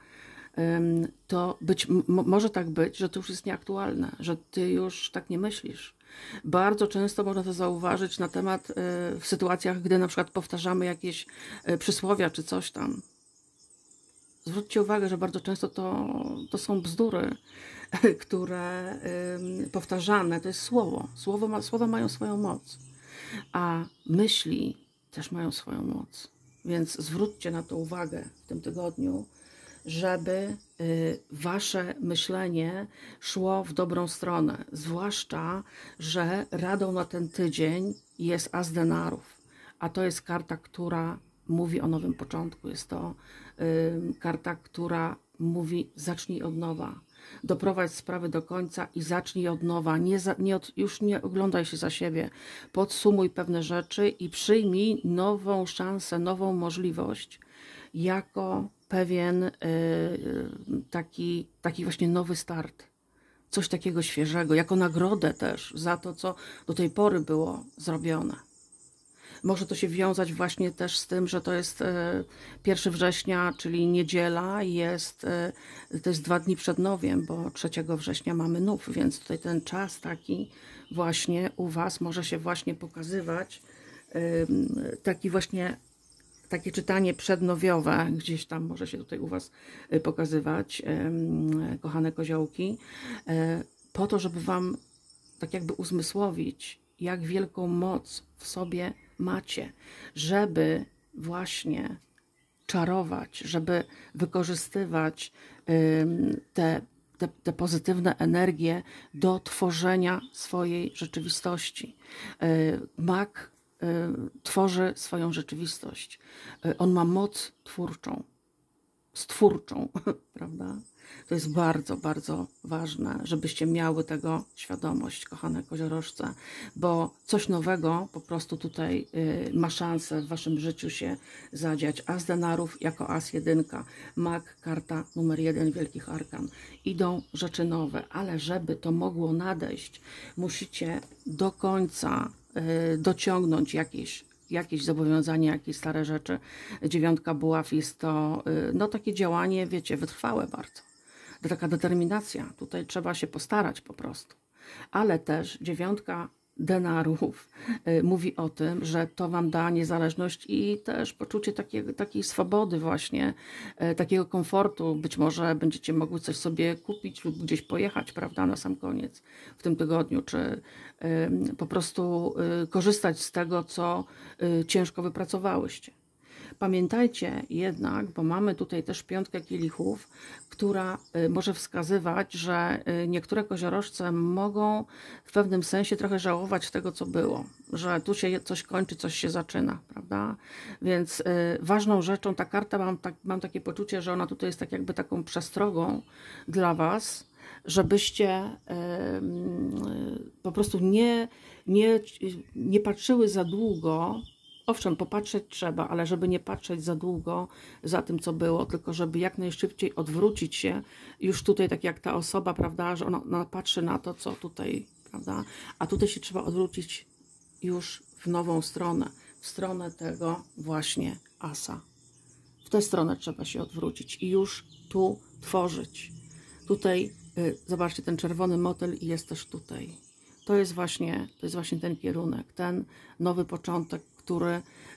to być, może tak być, że to już jest nieaktualne, że Ty już tak nie myślisz. Bardzo często można to zauważyć na temat y, w sytuacjach, gdy na przykład powtarzamy jakieś y, przysłowia czy coś tam. Zwróćcie uwagę, że bardzo często to, to są bzdury, które y, powtarzane, to jest słowo. Słowo ma, słowa mają swoją moc, a myśli też mają swoją moc. Więc zwróćcie na to uwagę w tym tygodniu, żeby y, wasze myślenie szło w dobrą stronę. Zwłaszcza, że radą na ten tydzień jest as denarów, a to jest karta, która mówi o nowym początku. Jest to y, karta, która mówi zacznij od nowa. Doprowadź sprawy do końca i zacznij od nowa. Nie za, nie od, już nie oglądaj się za siebie. Podsumuj pewne rzeczy i przyjmij nową szansę, nową możliwość jako pewien y, taki, taki właśnie nowy start. Coś takiego świeżego, jako nagrodę też za to, co do tej pory było zrobione. Może to się wiązać właśnie też z tym, że to jest pierwszego września, czyli niedziela, jest, to jest dwa dni przed nowiem, bo trzeciego września mamy nów, więc tutaj ten czas taki właśnie u Was może się właśnie pokazywać, taki właśnie takie czytanie przednowiowe, gdzieś tam może się tutaj u Was pokazywać, kochane koziołki, po to, żeby Wam tak jakby uzmysłowić, jak wielką moc w sobie macie, żeby właśnie czarować, żeby wykorzystywać te, te, te pozytywne energie do tworzenia swojej rzeczywistości. Mag tworzy swoją rzeczywistość. On ma moc twórczą, stwórczą, prawda? To jest bardzo, bardzo ważne, żebyście miały tego świadomość, kochane koziorożce, bo coś nowego po prostu tutaj y, ma szansę w waszym życiu się zadziać. As denarów jako as jedynka, mag, karta numer jeden Wielkich Arkan. Idą rzeczy nowe, ale żeby to mogło nadejść, musicie do końca y, dociągnąć jakieś jakieś zobowiązania, jakieś stare rzeczy. Dziewiątka buław jest to no, takie działanie, wiecie, wytrwałe bardzo. To taka determinacja. Tutaj trzeba się postarać po prostu. Ale też dziewiątka denarów y, mówi o tym, że to wam da niezależność i też poczucie takiej, takiej swobody właśnie, y, takiego komfortu. Być może będziecie mogły coś sobie kupić lub gdzieś pojechać, prawda, na sam koniec w tym tygodniu, czy y, po prostu y, korzystać z tego, co y, ciężko wypracowałyście. Pamiętajcie jednak, bo mamy tutaj też piątkę kielichów, która może wskazywać, że niektóre koziorożce mogą w pewnym sensie trochę żałować tego, co było, że tu się coś kończy, coś się zaczyna, prawda? Więc y, ważną rzeczą, ta karta, mam, tak, mam takie poczucie, że ona tutaj jest tak jakby taką przestrogą dla was, żebyście y, y, po prostu nie, nie, nie patrzyły za długo. Owszem, popatrzeć trzeba, ale żeby nie patrzeć za długo za tym, co było, tylko żeby jak najszybciej odwrócić się już tutaj, tak jak ta osoba, prawda, że ona, ona patrzy na to, co tutaj, prawda, a tutaj się trzeba odwrócić już w nową stronę, w stronę tego właśnie asa. W tę stronę trzeba się odwrócić i już tu tworzyć. Tutaj, y, zobaczcie, ten czerwony motyl i jest też tutaj. To jest właśnie, to jest właśnie ten kierunek, ten nowy początek, który,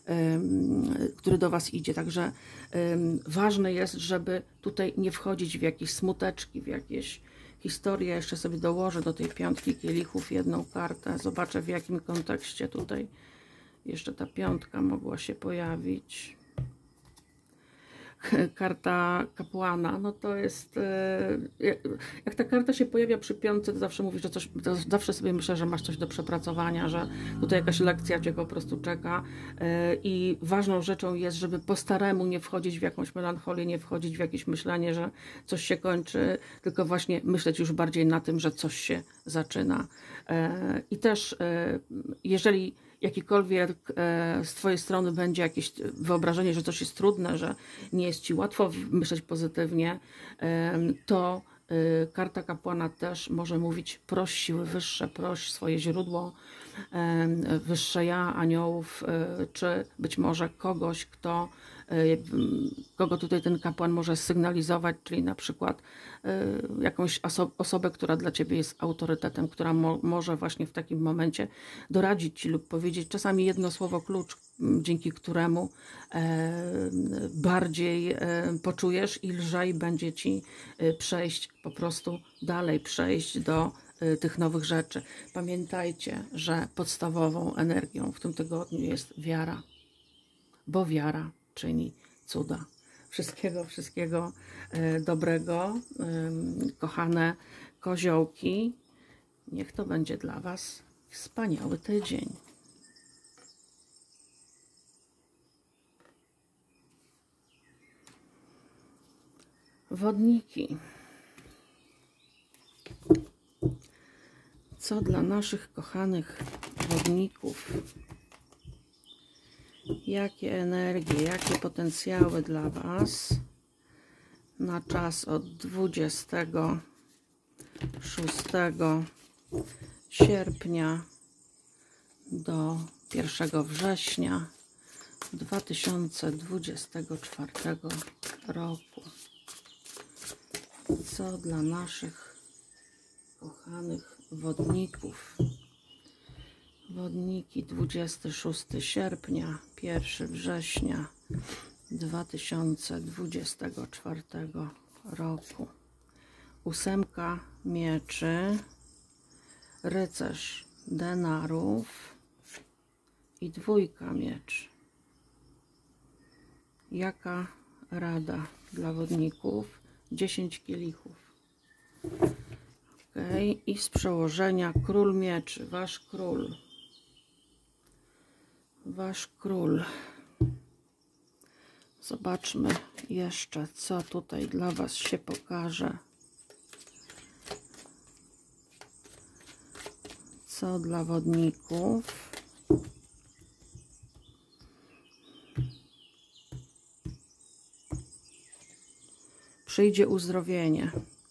który do was idzie. Także ważne jest, żeby tutaj nie wchodzić w jakieś smuteczki, w jakieś historie. Jeszcze sobie dołożę do tej piątki kielichów jedną kartę. Zobaczę, w jakim kontekście tutaj jeszcze ta piątka mogła się pojawić. Karta kapłana, no to jest, jak ta karta się pojawia przy piątce, to zawsze mówisz, że coś, to zawsze sobie myślę, że masz coś do przepracowania, że tutaj jakaś lekcja cię po prostu czeka i ważną rzeczą jest, żeby po staremu nie wchodzić w jakąś melancholię, nie wchodzić w jakieś myślenie, że coś się kończy, tylko właśnie myśleć już bardziej na tym, że coś się zaczyna. I też jeżeli jakikolwiek z twojej strony będzie jakieś wyobrażenie, że coś jest trudne, że nie jest ci łatwo myśleć pozytywnie, to karta kapłana też może mówić: proś siły wyższe, proś swoje źródło, wyższe ja, aniołów, czy być może kogoś, kto, kogo tutaj ten kapłan może sygnalizować, czyli na przykład jakąś oso osobę, która dla ciebie jest autorytetem, która mo może właśnie w takim momencie doradzić ci lub powiedzieć czasami jedno słowo klucz, dzięki któremu e, bardziej e, poczujesz i lżej będzie ci e, przejść po prostu dalej, przejść do e, tych nowych rzeczy. Pamiętajcie, że podstawową energią w tym tygodniu jest wiara, bo wiara czyni cuda. Wszystkiego, wszystkiego e, dobrego, e, kochane koziołki. Niech to będzie dla was wspaniały tydzień. Wodniki. Co dla naszych kochanych wodników? Jakie energie, jakie potencjały dla was na czas od dwudziestego szóstego sierpnia do pierwszego września dwa tysiące dwudziestego czwartego roku. Co dla naszych kochanych wodników? Wodniki dwudziestego szóstego sierpnia, pierwszego września dwa tysiące dwudziestego czwartego roku. Ósemka mieczy, rycerz denarów, i dwójka mieczy. Jaka rada dla wodników? dziesięć kielichów. Ok, i z przełożenia król mieczy, wasz król. Wasz król. Zobaczmy jeszcze, co tutaj dla was się pokaże. Co dla wodników? Przyjdzie uzdrowienie.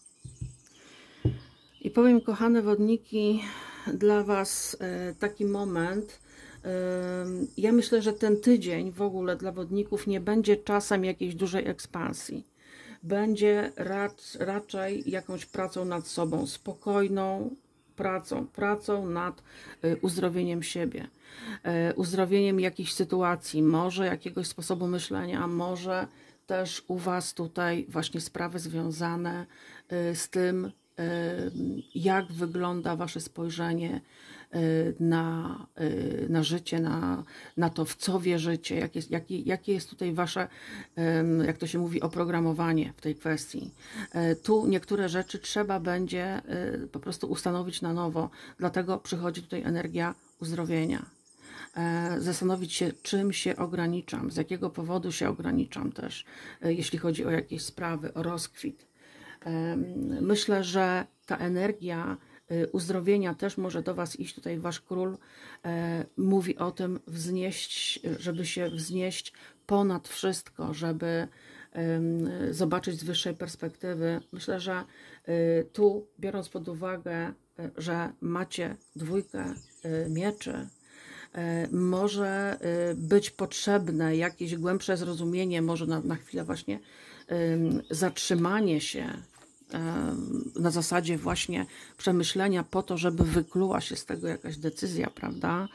I powiem, kochane wodniki, dla was taki moment. Ja myślę, że ten tydzień w ogóle dla wodników nie będzie czasem jakiejś dużej ekspansji. Będzie rac, raczej jakąś pracą nad sobą, spokojną pracą, pracą nad uzdrowieniem siebie, uzdrowieniem jakichś sytuacji, może jakiegoś sposobu myślenia, może też u was tutaj właśnie sprawy związane z tym, jak wygląda wasze spojrzenie na, na życie, na, na to, w co wierzycie, jak jest, jakie, jakie jest tutaj wasze, jak to się mówi, oprogramowanie w tej kwestii. Tu niektóre rzeczy trzeba będzie po prostu ustanowić na nowo, dlatego przychodzi tutaj energia uzdrowienia. Zastanowić się, czym się ograniczam, z jakiego powodu się ograniczam też, jeśli chodzi o jakieś sprawy, o rozkwit. Myślę, że ta energia uzdrowienia też może do was iść. Tutaj wasz król mówi o tym, wznieść, żeby się wznieść ponad wszystko, żeby zobaczyć z wyższej perspektywy. Myślę, że tu, biorąc pod uwagę, że macie dwójkę mieczy, może być potrzebne jakieś głębsze zrozumienie, może na, na chwilę właśnie zatrzymanie się na zasadzie właśnie przemyślenia po to, żeby wykluła się z tego jakaś decyzja, prawda?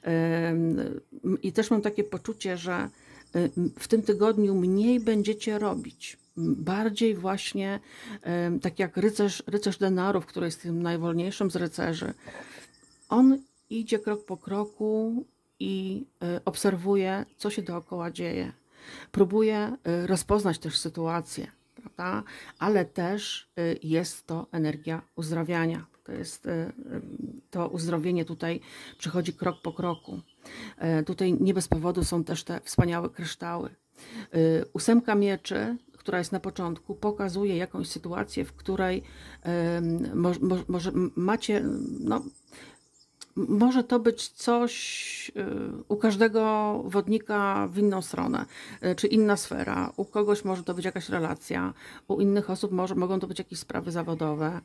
I też mam takie poczucie, że w tym tygodniu mniej będziecie robić. Bardziej właśnie tak jak rycerz, rycerz denarów, który jest tym najwolniejszym z rycerzy. On idzie krok po kroku i obserwuje, co się dookoła dzieje. Próbuje rozpoznać też sytuację, prawda? Ale też jest to energia uzdrawiania. To jest to uzdrowienie tutaj przychodzi krok po kroku. Tutaj nie bez powodu są też te wspaniałe kryształy. Ósemka mieczy, która jest na początku, pokazuje jakąś sytuację, w której może, może macie, no, może to być coś u każdego wodnika w inną stronę, czy inna sfera. U kogoś może to być jakaś relacja, u innych osób może, mogą to być jakieś sprawy zawodowe,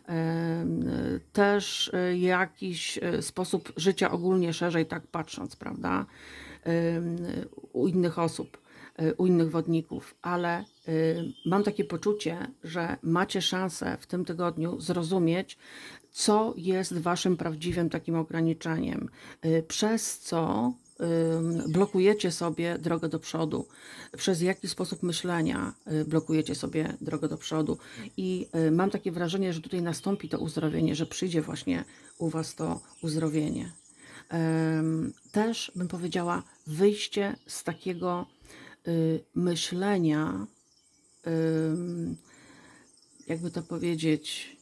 też jakiś sposób życia ogólnie szerzej, tak patrząc, prawda, u innych osób, u innych wodników, ale mam takie poczucie, że macie szansę w tym tygodniu zrozumieć, co jest waszym prawdziwym takim ograniczeniem, przez co blokujecie sobie drogę do przodu, przez jaki sposób myślenia blokujecie sobie drogę do przodu. I mam takie wrażenie, że tutaj nastąpi to uzdrowienie, że przyjdzie właśnie u was to uzdrowienie. Też bym powiedziała, wyjście z takiego myślenia, jakby to powiedzieć,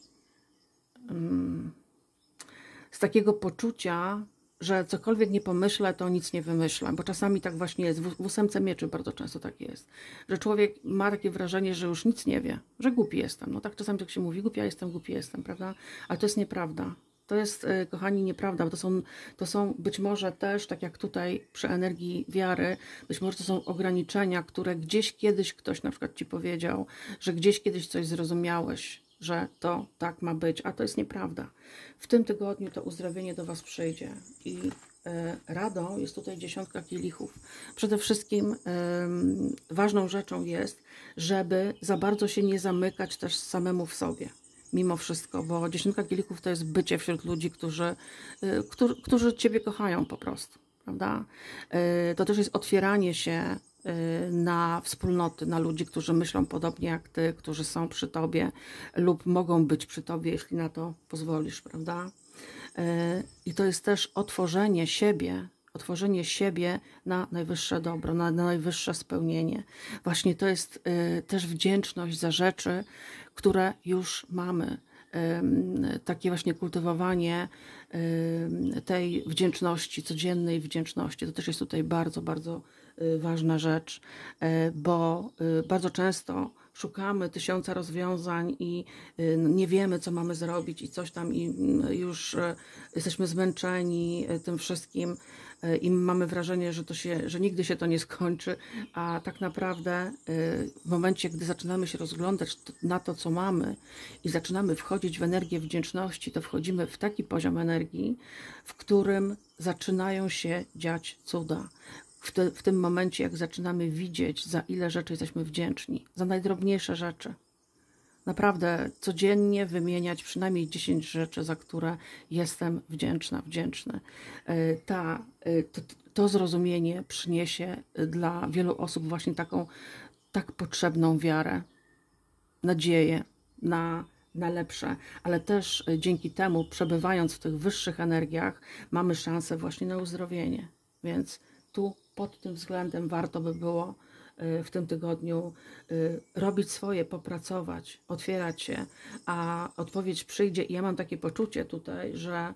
z takiego poczucia, że cokolwiek nie pomyślę, to nic nie wymyślę, bo czasami tak właśnie jest. W ósemce mieczy bardzo często tak jest, że człowiek ma takie wrażenie, że już nic nie wie, że głupi jestem. No tak czasami tak się mówi, głupia jestem, głupi jestem, prawda? Ale to jest nieprawda. To jest, kochani, nieprawda, bo to są, to są być może też, tak jak tutaj przy energii wiary, być może to są ograniczenia, które gdzieś kiedyś ktoś na przykład ci powiedział, że gdzieś kiedyś coś zrozumiałeś, że to tak ma być, a to jest nieprawda. W tym tygodniu to uzdrowienie do was przyjdzie i e, radą jest tutaj dziesiątka kielichów. Przede wszystkim e, ważną rzeczą jest, żeby za bardzo się nie zamykać też samemu w sobie. Mimo wszystko, bo dziesiątka kielichów to jest bycie wśród ludzi, którzy, którzy, którzy ciebie kochają po prostu, prawda? To też jest otwieranie się na wspólnoty, na ludzi, którzy myślą podobnie jak ty, którzy są przy tobie lub mogą być przy tobie, jeśli na to pozwolisz, prawda? I to jest też otworzenie siebie, otworzenie siebie na najwyższe dobro, na, na najwyższe spełnienie. Właśnie to jest y, też wdzięczność za rzeczy, które już mamy. Y, takie właśnie kultywowanie y, tej wdzięczności, codziennej wdzięczności. To też jest tutaj bardzo, bardzo y, ważna rzecz, y, bo y, bardzo często szukamy tysiąca rozwiązań i y, nie wiemy, co mamy zrobić i coś tam i y, już y, jesteśmy zmęczeni y, tym wszystkim y, i mamy wrażenie, że, to się, że nigdy się to nie skończy, a tak naprawdę y, w momencie, gdy zaczynamy się rozglądać na to, co mamy i zaczynamy wchodzić w energię wdzięczności, to wchodzimy w taki poziom energii, w którym zaczynają się dziać cuda. W, te, w tym momencie, jak zaczynamy widzieć, za ile rzeczy jesteśmy wdzięczni, za najdrobniejsze rzeczy. Naprawdę codziennie wymieniać przynajmniej dziesięć rzeczy, za które jestem wdzięczna, wdzięczny. Ta, to, to zrozumienie przyniesie dla wielu osób właśnie taką tak potrzebną wiarę, nadzieję na, na lepsze, ale też dzięki temu, przebywając w tych wyższych energiach, mamy szansę właśnie na uzdrowienie. Więc tu pod tym względem warto by było w tym tygodniu robić swoje, popracować, otwierać się, a odpowiedź przyjdzie i ja mam takie poczucie tutaj, że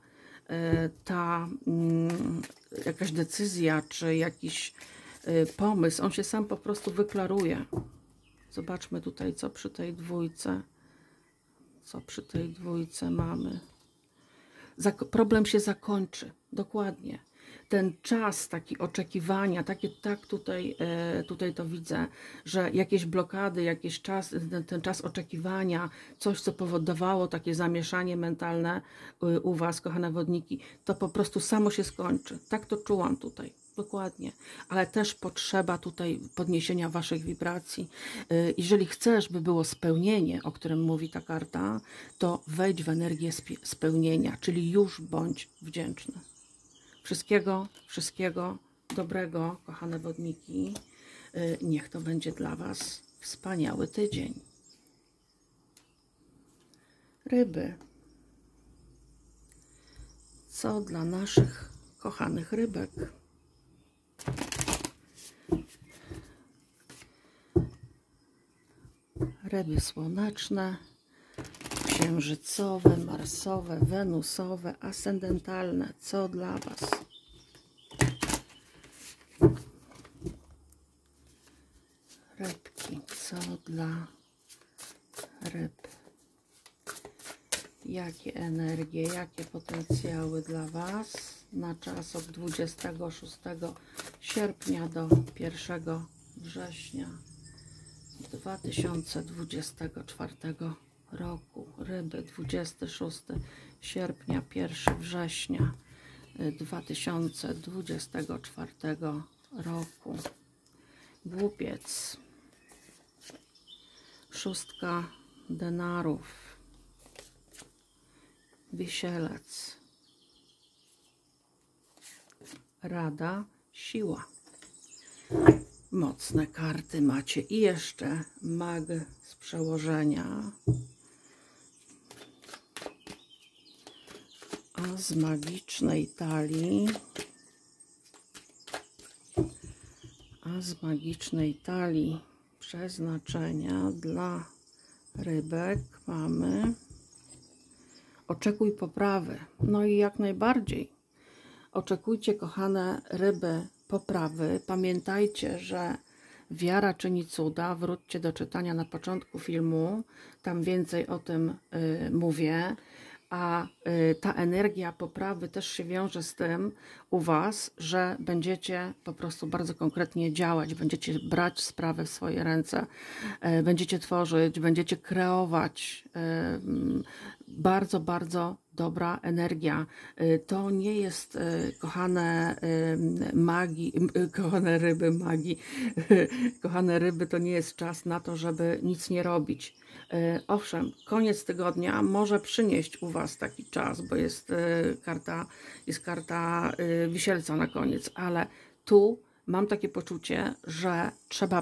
ta jakaś decyzja, czy jakiś pomysł, on się sam po prostu wyklaruje. Zobaczmy tutaj, co przy tej dwójce, co przy tej dwójce mamy. Zak- problem się zakończy, dokładnie. Ten czas taki oczekiwania, takie, tak tutaj, e, tutaj to widzę, że jakieś blokady, jakiś czas, ten, ten czas oczekiwania, coś, co powodowało takie zamieszanie mentalne y, u Was, kochane wodniki, to po prostu samo się skończy. Tak to czułam tutaj, dokładnie. Ale też potrzeba tutaj podniesienia Waszych wibracji. Y, jeżeli chcesz, by było spełnienie, o którym mówi ta karta, to wejdź w energię spełnienia, czyli już bądź wdzięczny. Wszystkiego, wszystkiego dobrego, kochane wodniki. Niech to będzie dla Was wspaniały tydzień. Ryby. Co dla naszych kochanych rybek? Ryby słoneczne, księżycowe, marsowe, wenusowe, ascendentalne. Co dla Was? Rybki. Co dla ryb? Jakie energie, jakie potencjały dla Was na czas od dwudziestego szóstego sierpnia do pierwszego września dwa tysiące dwudziestego czwartego roku. Ryby, dwudziestego szóstego sierpnia, pierwszego września dwa tysiące dwudziestego czwartego roku. Głupiec. Szóstka denarów. Wisielec. Rada, siła. Mocne karty macie. I jeszcze mag z przełożenia. A z magicznej talii. A z magicznej talii przeznaczenia dla rybek mamy oczekuj poprawy. No i jak najbardziej. Oczekujcie, kochane ryby, poprawy. Pamiętajcie, że wiara czyni cuda. Wróćcie do czytania na początku filmu. Tam więcej o tym y, mówię. A y, ta energia poprawy też się wiąże z tym u Was, że będziecie po prostu bardzo konkretnie działać, będziecie brać sprawę w swoje ręce, y, będziecie tworzyć, będziecie kreować. Y, bardzo, bardzo dobra energia. Y, to nie jest, y, kochane y, magii, y, kochane ryby magii, kochane ryby, to nie jest czas na to, żeby nic nie robić. Owszem, koniec tygodnia może przynieść u Was taki czas, bo jest karta, jest karta wisielca na koniec, ale tu mam takie poczucie, że trzeba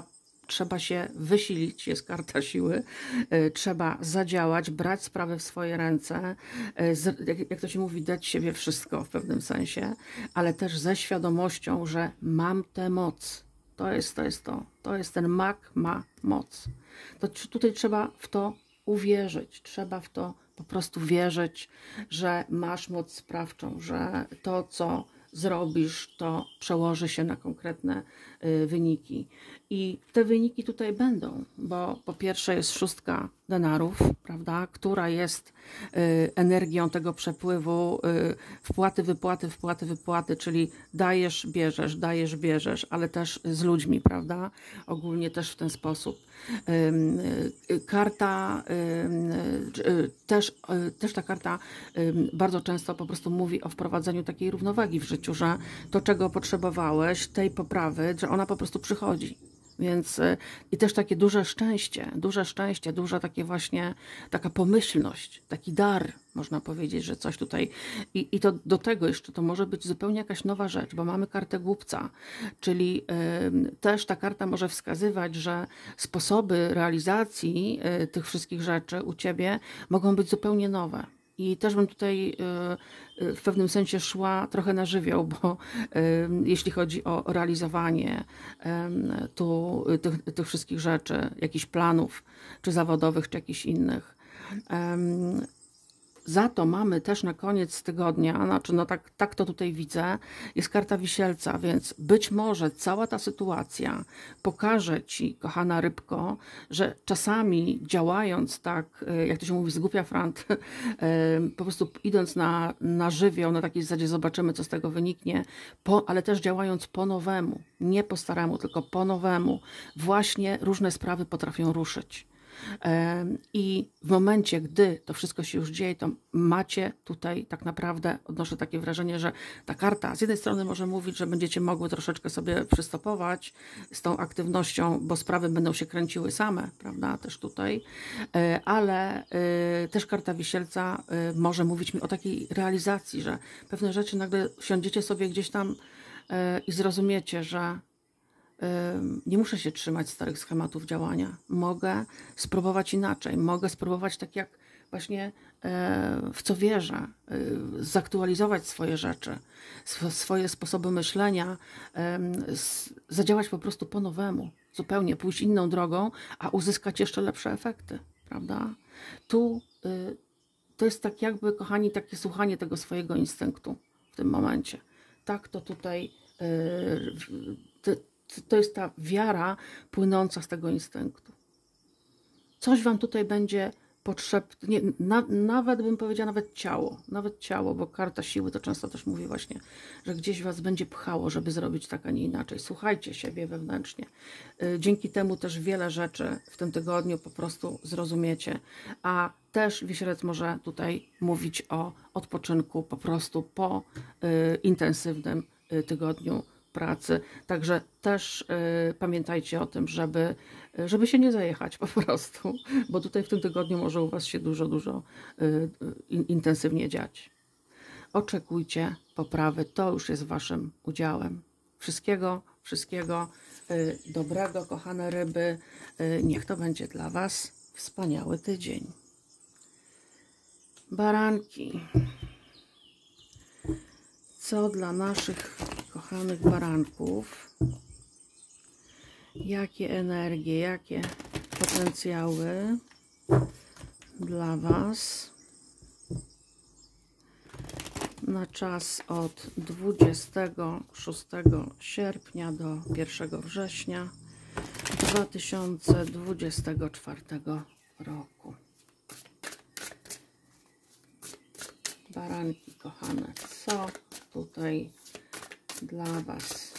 trzeba się wysilić, jest karta siły, y, trzeba zadziałać, brać sprawę w swoje ręce, y, z, jak, jak to się mówi, dać siebie wszystko w pewnym sensie, ale też ze świadomością, że mam tę moc. To jest to, jest to. To jest ten mag ma moc. To tutaj trzeba w to uwierzyć, trzeba w to po prostu wierzyć, że masz moc sprawczą, że to, co zrobisz, to przełoży się na konkretne y, wyniki. I te wyniki tutaj będą, bo po pierwsze jest szóstka denarów, prawda, która jest y, energią tego przepływu, y, wpłaty, wypłaty, wpłaty, wypłaty, czyli dajesz, bierzesz, dajesz, bierzesz, ale też z ludźmi, prawda, ogólnie też w ten sposób. Y, y, karta, y, y, też, y, też ta karta y, bardzo często po prostu mówi o wprowadzeniu takiej równowagi w życiu, że to, czego potrzebowałeś, tej poprawy, że ona po prostu przychodzi. Więc i też takie duże szczęście, duże szczęście, duża takie właśnie taka pomyślność, taki dar, można powiedzieć, że coś tutaj i, i to do tego jeszcze to może być zupełnie jakaś nowa rzecz, bo mamy kartę głupca, czyli y, też ta karta może wskazywać, że sposoby realizacji y, tych wszystkich rzeczy u Ciebie mogą być zupełnie nowe. I też bym tutaj w pewnym sensie szła trochę na żywioł, bo jeśli chodzi o realizowanie tu, tych, tych wszystkich rzeczy, jakichś planów, czy zawodowych, czy jakichś innych. Za to mamy też na koniec tygodnia, znaczy no tak, tak to tutaj widzę, jest karta Wisielca, więc być może cała ta sytuacja pokaże Ci, kochana rybko, że czasami działając tak, jak to się mówi, zgłupia frant, po prostu idąc na, na żywioł, na takiej zasadzie zobaczymy, co z tego wyniknie, po, ale też działając po nowemu, nie po staremu, tylko po nowemu, właśnie różne sprawy potrafią ruszyć. I w momencie, gdy to wszystko się już dzieje, to macie tutaj tak naprawdę, odnoszę takie wrażenie, że ta karta z jednej strony może mówić, że będziecie mogły troszeczkę sobie przystopować z tą aktywnością, bo sprawy będą się kręciły same, prawda, też tutaj, ale też karta Wisielca może mówić mi o takiej realizacji, że pewne rzeczy nagle siądziecie sobie gdzieś tam i zrozumiecie, że nie muszę się trzymać starych schematów działania. Mogę spróbować inaczej. Mogę spróbować tak jak właśnie w co wierzę. Zaktualizować swoje rzeczy, swoje sposoby myślenia. Zadziałać po prostu po nowemu. Zupełnie pójść inną drogą, a uzyskać jeszcze lepsze efekty. Prawda? Tu to jest tak jakby, kochani, takie słuchanie tego swojego instynktu w tym momencie. Tak to tutaj to jest ta wiara płynąca z tego instynktu. Coś Wam tutaj będzie potrzebne, nie, na, nawet bym powiedziała, nawet ciało, nawet ciało, bo karta siły to często też mówi właśnie, że gdzieś Was będzie pchało, żeby zrobić tak, a nie inaczej. Słuchajcie siebie wewnętrznie. Dzięki temu też wiele rzeczy w tym tygodniu po prostu zrozumiecie, a też Wisielec może tutaj mówić o odpoczynku po prostu po y, intensywnym y, tygodniu pracy. Także też y, pamiętajcie o tym, żeby, żeby się nie zajechać po prostu, bo tutaj w tym tygodniu może u Was się dużo, dużo y, in, intensywnie dziać. Oczekujcie poprawy, to już jest Waszym udziałem. Wszystkiego, wszystkiego y, dobrego, kochane ryby. Y, niech to będzie dla Was wspaniały tydzień. Baranki. Co dla naszych kochanych baranków? Jakie energie, jakie potencjały dla Was na czas od dwudziestego szóstego sierpnia do pierwszego września dwa tysiące dwudziestego czwartego roku. Baranki kochane, co tutaj dla Was?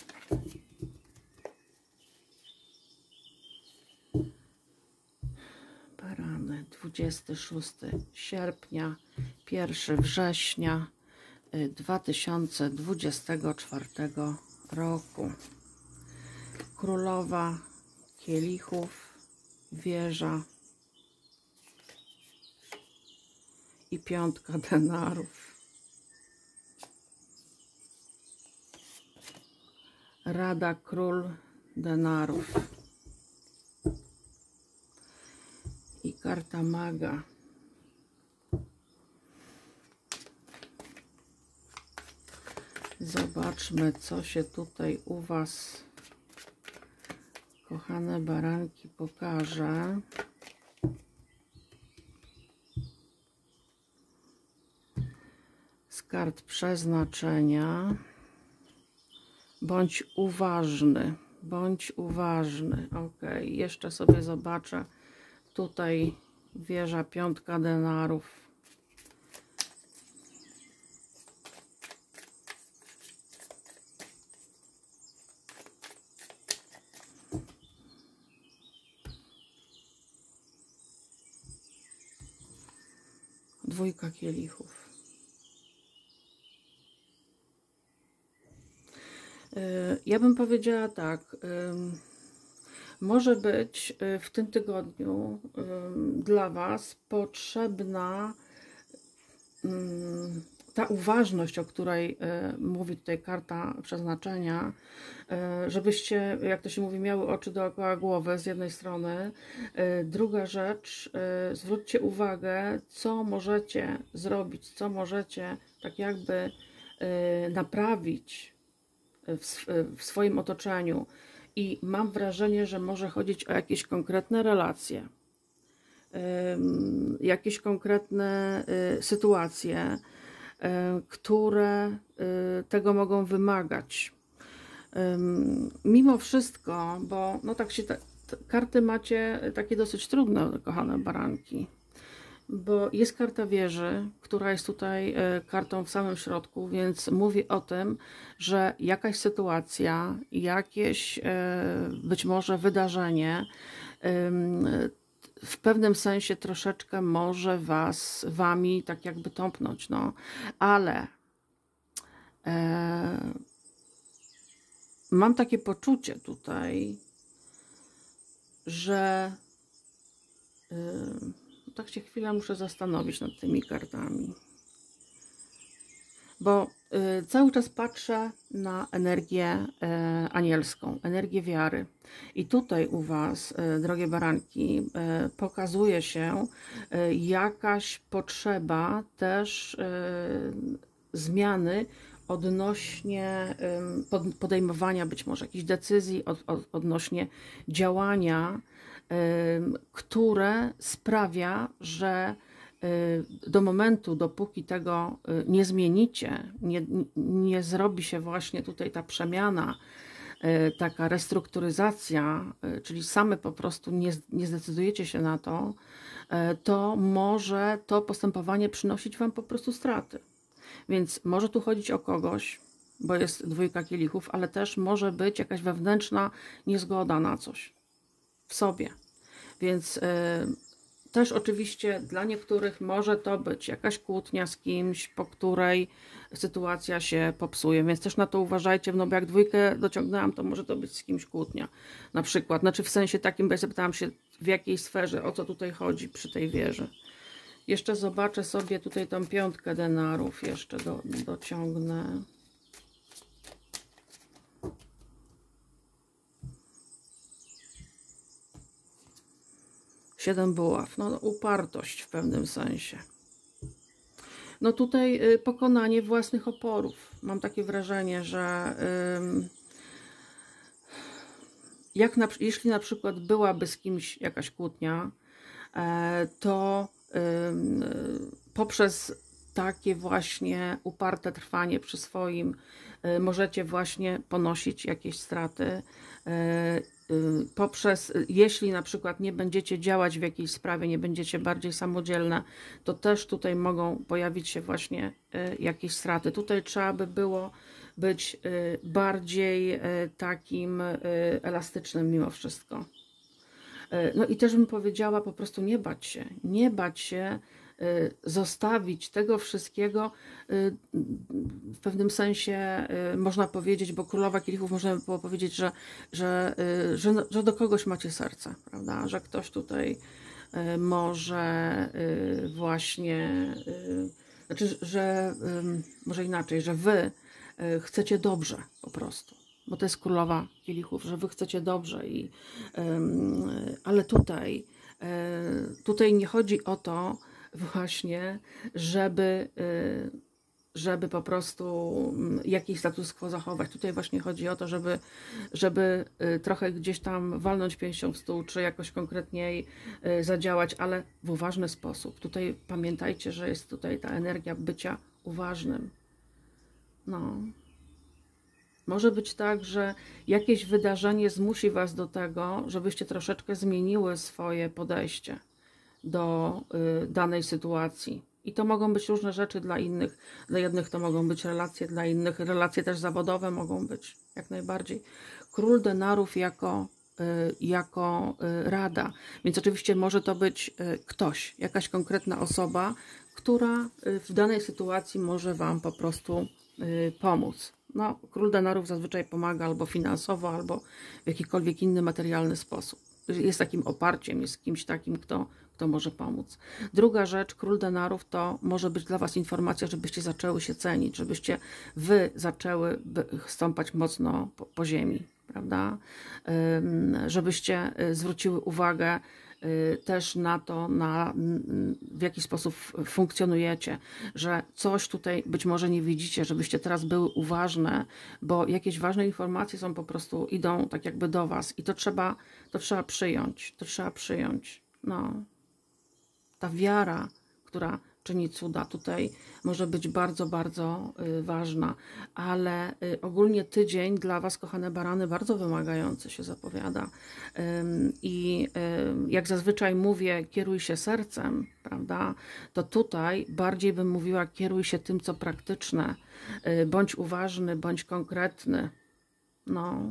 Barany, dwudziestego szóstego sierpnia, pierwszego września dwa tysiące dwudziestego czwartego roku. Królowa kielichów, wieża i piątka denarów. Rada, król denarów. karta maga. Zobaczmy, co się tutaj u Was, kochane baranki, pokaże. Z kart przeznaczenia. Bądź uważny, bądź uważny. Ok, jeszcze sobie zobaczę. Tutaj wieża, piątka denarów. Dwójka kielichów. Ja bym powiedziała tak, może być w tym tygodniu dla Was potrzebna ta uważność, o której mówi tutaj karta przeznaczenia, żebyście, jak to się mówi, miały oczy dookoła głowy z jednej strony. Druga rzecz, zwróćcie uwagę, co możecie zrobić, co możecie tak jakby naprawić w, w swoim otoczeniu. I mam wrażenie, że może chodzić o jakieś konkretne relacje, jakieś konkretne sytuacje, które tego mogą wymagać. Mimo wszystko, bo no tak się te, te karty macie takie dosyć trudne, kochane baranki, bo jest karta wieży, która jest tutaj kartą w samym środku, więc mówi o tym, że jakaś sytuacja, jakieś być może wydarzenie w pewnym sensie troszeczkę może was, wami tak jakby tąpnąć, no, ale e, mam takie poczucie tutaj, że e, tak się chwilę muszę zastanowić nad tymi kartami, bo y, cały czas patrzę na energię y, anielską, energię wiary. I tutaj u Was, y, drogie baranki, y, pokazuje się y, jakaś potrzeba też y, zmiany odnośnie y, pod, podejmowania być może jakichś decyzji, od, od, odnośnie działania, y, które sprawia, że do momentu, dopóki tego nie zmienicie, nie, nie zrobi się właśnie tutaj ta przemiana, taka restrukturyzacja, czyli same po prostu nie, nie zdecydujecie się na to, to może to postępowanie przynosić Wam po prostu straty. Więc może tu chodzić o kogoś, bo jest dwójka kielichów, ale też może być jakaś wewnętrzna niezgoda na coś w sobie. Więc też oczywiście dla niektórych może to być jakaś kłótnia z kimś, po której sytuacja się popsuje, więc też na to uważajcie, no bo jak dwójkę dociągnęłam, to może to być z kimś kłótnia na przykład, znaczy w sensie takim, bo ja zapytałam się w jakiej sferze, o co tutaj chodzi przy tej wieży. Jeszcze zobaczę sobie tutaj tą piątkę denarów, jeszcze do, dociągnę. Siedem buław, no upartość w pewnym sensie. No tutaj pokonanie własnych oporów. Mam takie wrażenie, że jak na, jeśli na przykład byłaby z kimś jakaś kłótnia, to poprzez takie właśnie uparte trwanie przy swoim możecie właśnie ponosić jakieś straty. Poprzez, jeśli na przykład nie będziecie działać w jakiejś sprawie, nie będziecie bardziej samodzielne, to też tutaj mogą pojawić się właśnie jakieś straty. Tutaj trzeba by było być bardziej takim elastycznym mimo wszystko. No i też bym powiedziała, po prostu nie bać się, nie bać się zostawić tego wszystkiego, w pewnym sensie można powiedzieć, bo królowa kielichów można by było powiedzieć, że, że, że, że do kogoś macie serce, prawda? Że ktoś tutaj może właśnie, znaczy, że może inaczej, że wy chcecie dobrze po prostu. Bo to jest królowa kielichów, że wy chcecie dobrze, i, ale tutaj tutaj nie chodzi o to właśnie, żeby, żeby po prostu jakiś status quo zachować. Tutaj właśnie chodzi o to, żeby, żeby trochę gdzieś tam walnąć pięścią w stół, czy jakoś konkretniej zadziałać, ale w uważny sposób. Tutaj pamiętajcie, że jest tutaj ta energia bycia uważnym. No. Może być tak, że jakieś wydarzenie zmusi Was do tego, żebyście troszeczkę zmieniły swoje podejście do y, danej sytuacji. I to mogą być różne rzeczy dla innych. Dla jednych to mogą być relacje, dla innych relacje też zawodowe mogą być, jak najbardziej. Król denarów jako, y, jako y, rada. Więc oczywiście może to być y, ktoś, jakaś konkretna osoba, która y, w danej sytuacji może Wam po prostu y, pomóc. No, król denarów zazwyczaj pomaga albo finansowo, albo w jakikolwiek inny materialny sposób. Jest takim oparciem, jest kimś takim, kto, kto może pomóc. Druga rzecz, król denarów to może być dla Was informacja, żebyście zaczęły się cenić, żebyście Wy zaczęły stąpać mocno po, po ziemi, prawda? Żebyście zwróciły uwagę też na to, na, w jaki sposób funkcjonujecie, że coś tutaj być może nie widzicie, żebyście teraz były uważne, bo jakieś ważne informacje są po prostu, idą tak jakby do Was i to trzeba, to trzeba przyjąć, to trzeba przyjąć. No. Ta wiara, która czyni cuda, tutaj może być bardzo, bardzo y, ważna, ale y, ogólnie tydzień dla Was, kochane barany, bardzo wymagający się zapowiada. Ym, I y, jak zazwyczaj mówię, kieruj się sercem, prawda, to tutaj bardziej bym mówiła, kieruj się tym, co praktyczne, y, bądź uważny, bądź konkretny. No.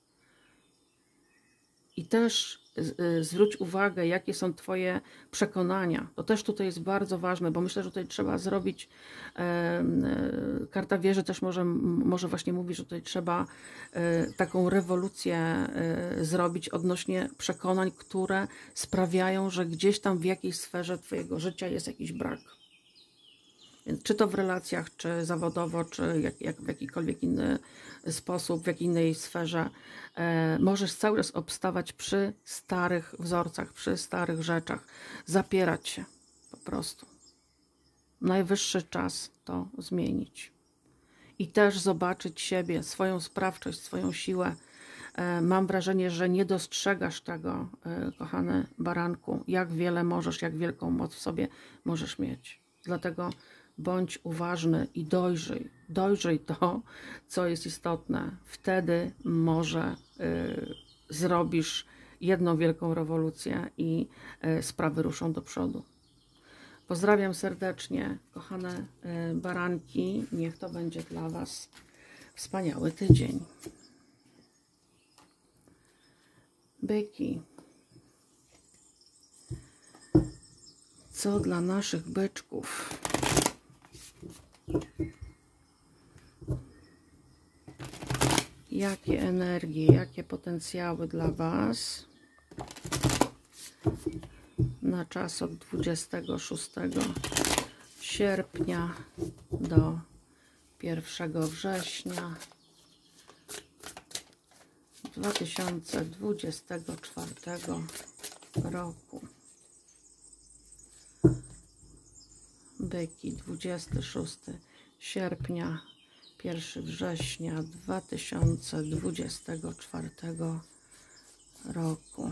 I też zwróć uwagę, jakie są Twoje przekonania. To też tutaj jest bardzo ważne, bo myślę, że tutaj trzeba zrobić, karta wieży też może, może właśnie mówi, że tutaj trzeba taką rewolucję zrobić odnośnie przekonań, które sprawiają, że gdzieś tam w jakiejś sferze Twojego życia jest jakiś brak. Więc czy to w relacjach, czy zawodowo, czy jak, jak w jakikolwiek inny sposób, w jakiej innej sferze, e, możesz cały czas obstawać przy starych wzorcach, przy starych rzeczach, zapierać się po prostu. Najwyższy czas to zmienić. I też zobaczyć siebie, swoją sprawczość, swoją siłę. E, mam wrażenie, że nie dostrzegasz tego, e, kochany baranku, jak wiele możesz, jak wielką moc w sobie możesz mieć. Dlatego bądź uważny i dojrzyj. Dojrzyj to, co jest istotne. Wtedy może y, zrobisz jedną wielką rewolucję i y, sprawy ruszą do przodu. Pozdrawiam serdecznie, kochane y, baranki. Niech to będzie dla Was wspaniały tydzień. Byki. Co dla naszych byczków? Jakie energie, jakie potencjały dla Was na czas od dwudziestego szóstego sierpnia do pierwszego września dwa tysiące dwudziestego czwartego roku. Byki, dwudziestego szóstego sierpnia, pierwszego września dwa tysiące dwudziestego czwartego roku.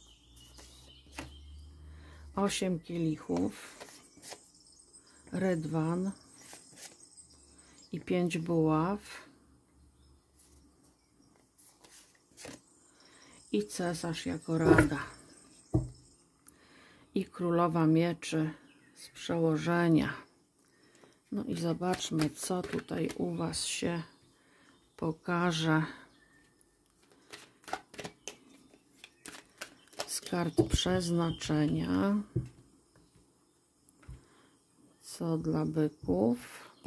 Osiem kielichów, rydwan i pięć buław i cesarz jako rada i królowa mieczy z przełożenia. No i zobaczmy, co tutaj u Was się pokaże z kart przeznaczenia. Co dla byków?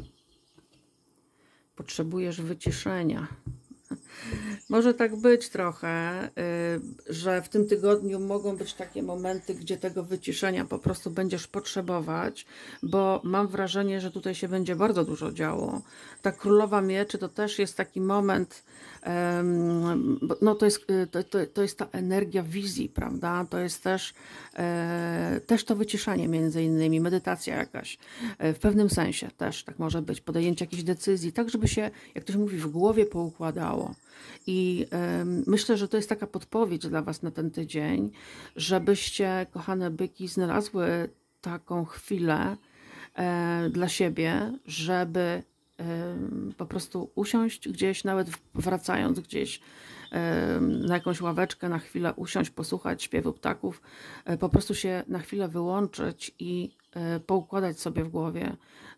Potrzebujesz wyciszenia. Może tak być trochę, że w tym tygodniu mogą być takie momenty, gdzie tego wyciszenia po prostu będziesz potrzebować, bo mam wrażenie, że tutaj się będzie bardzo dużo działo. Ta królowa mieczy to też jest taki moment no to jest, to, to, to jest ta energia wizji, prawda? To jest też, e, też to wyciszanie między innymi, medytacja jakaś, e, w pewnym sensie też tak może być, podjęcie jakichś decyzji, tak żeby się, jak ktoś mówi, w głowie poukładało. I e, myślę, że to jest taka podpowiedź dla Was na ten tydzień, żebyście, kochane byki, znalazły taką chwilę e, dla siebie, żeby po prostu usiąść gdzieś, nawet wracając gdzieś na jakąś ławeczkę, na chwilę usiąść, posłuchać śpiewu ptaków, po prostu się na chwilę wyłączyć i poukładać sobie w głowie,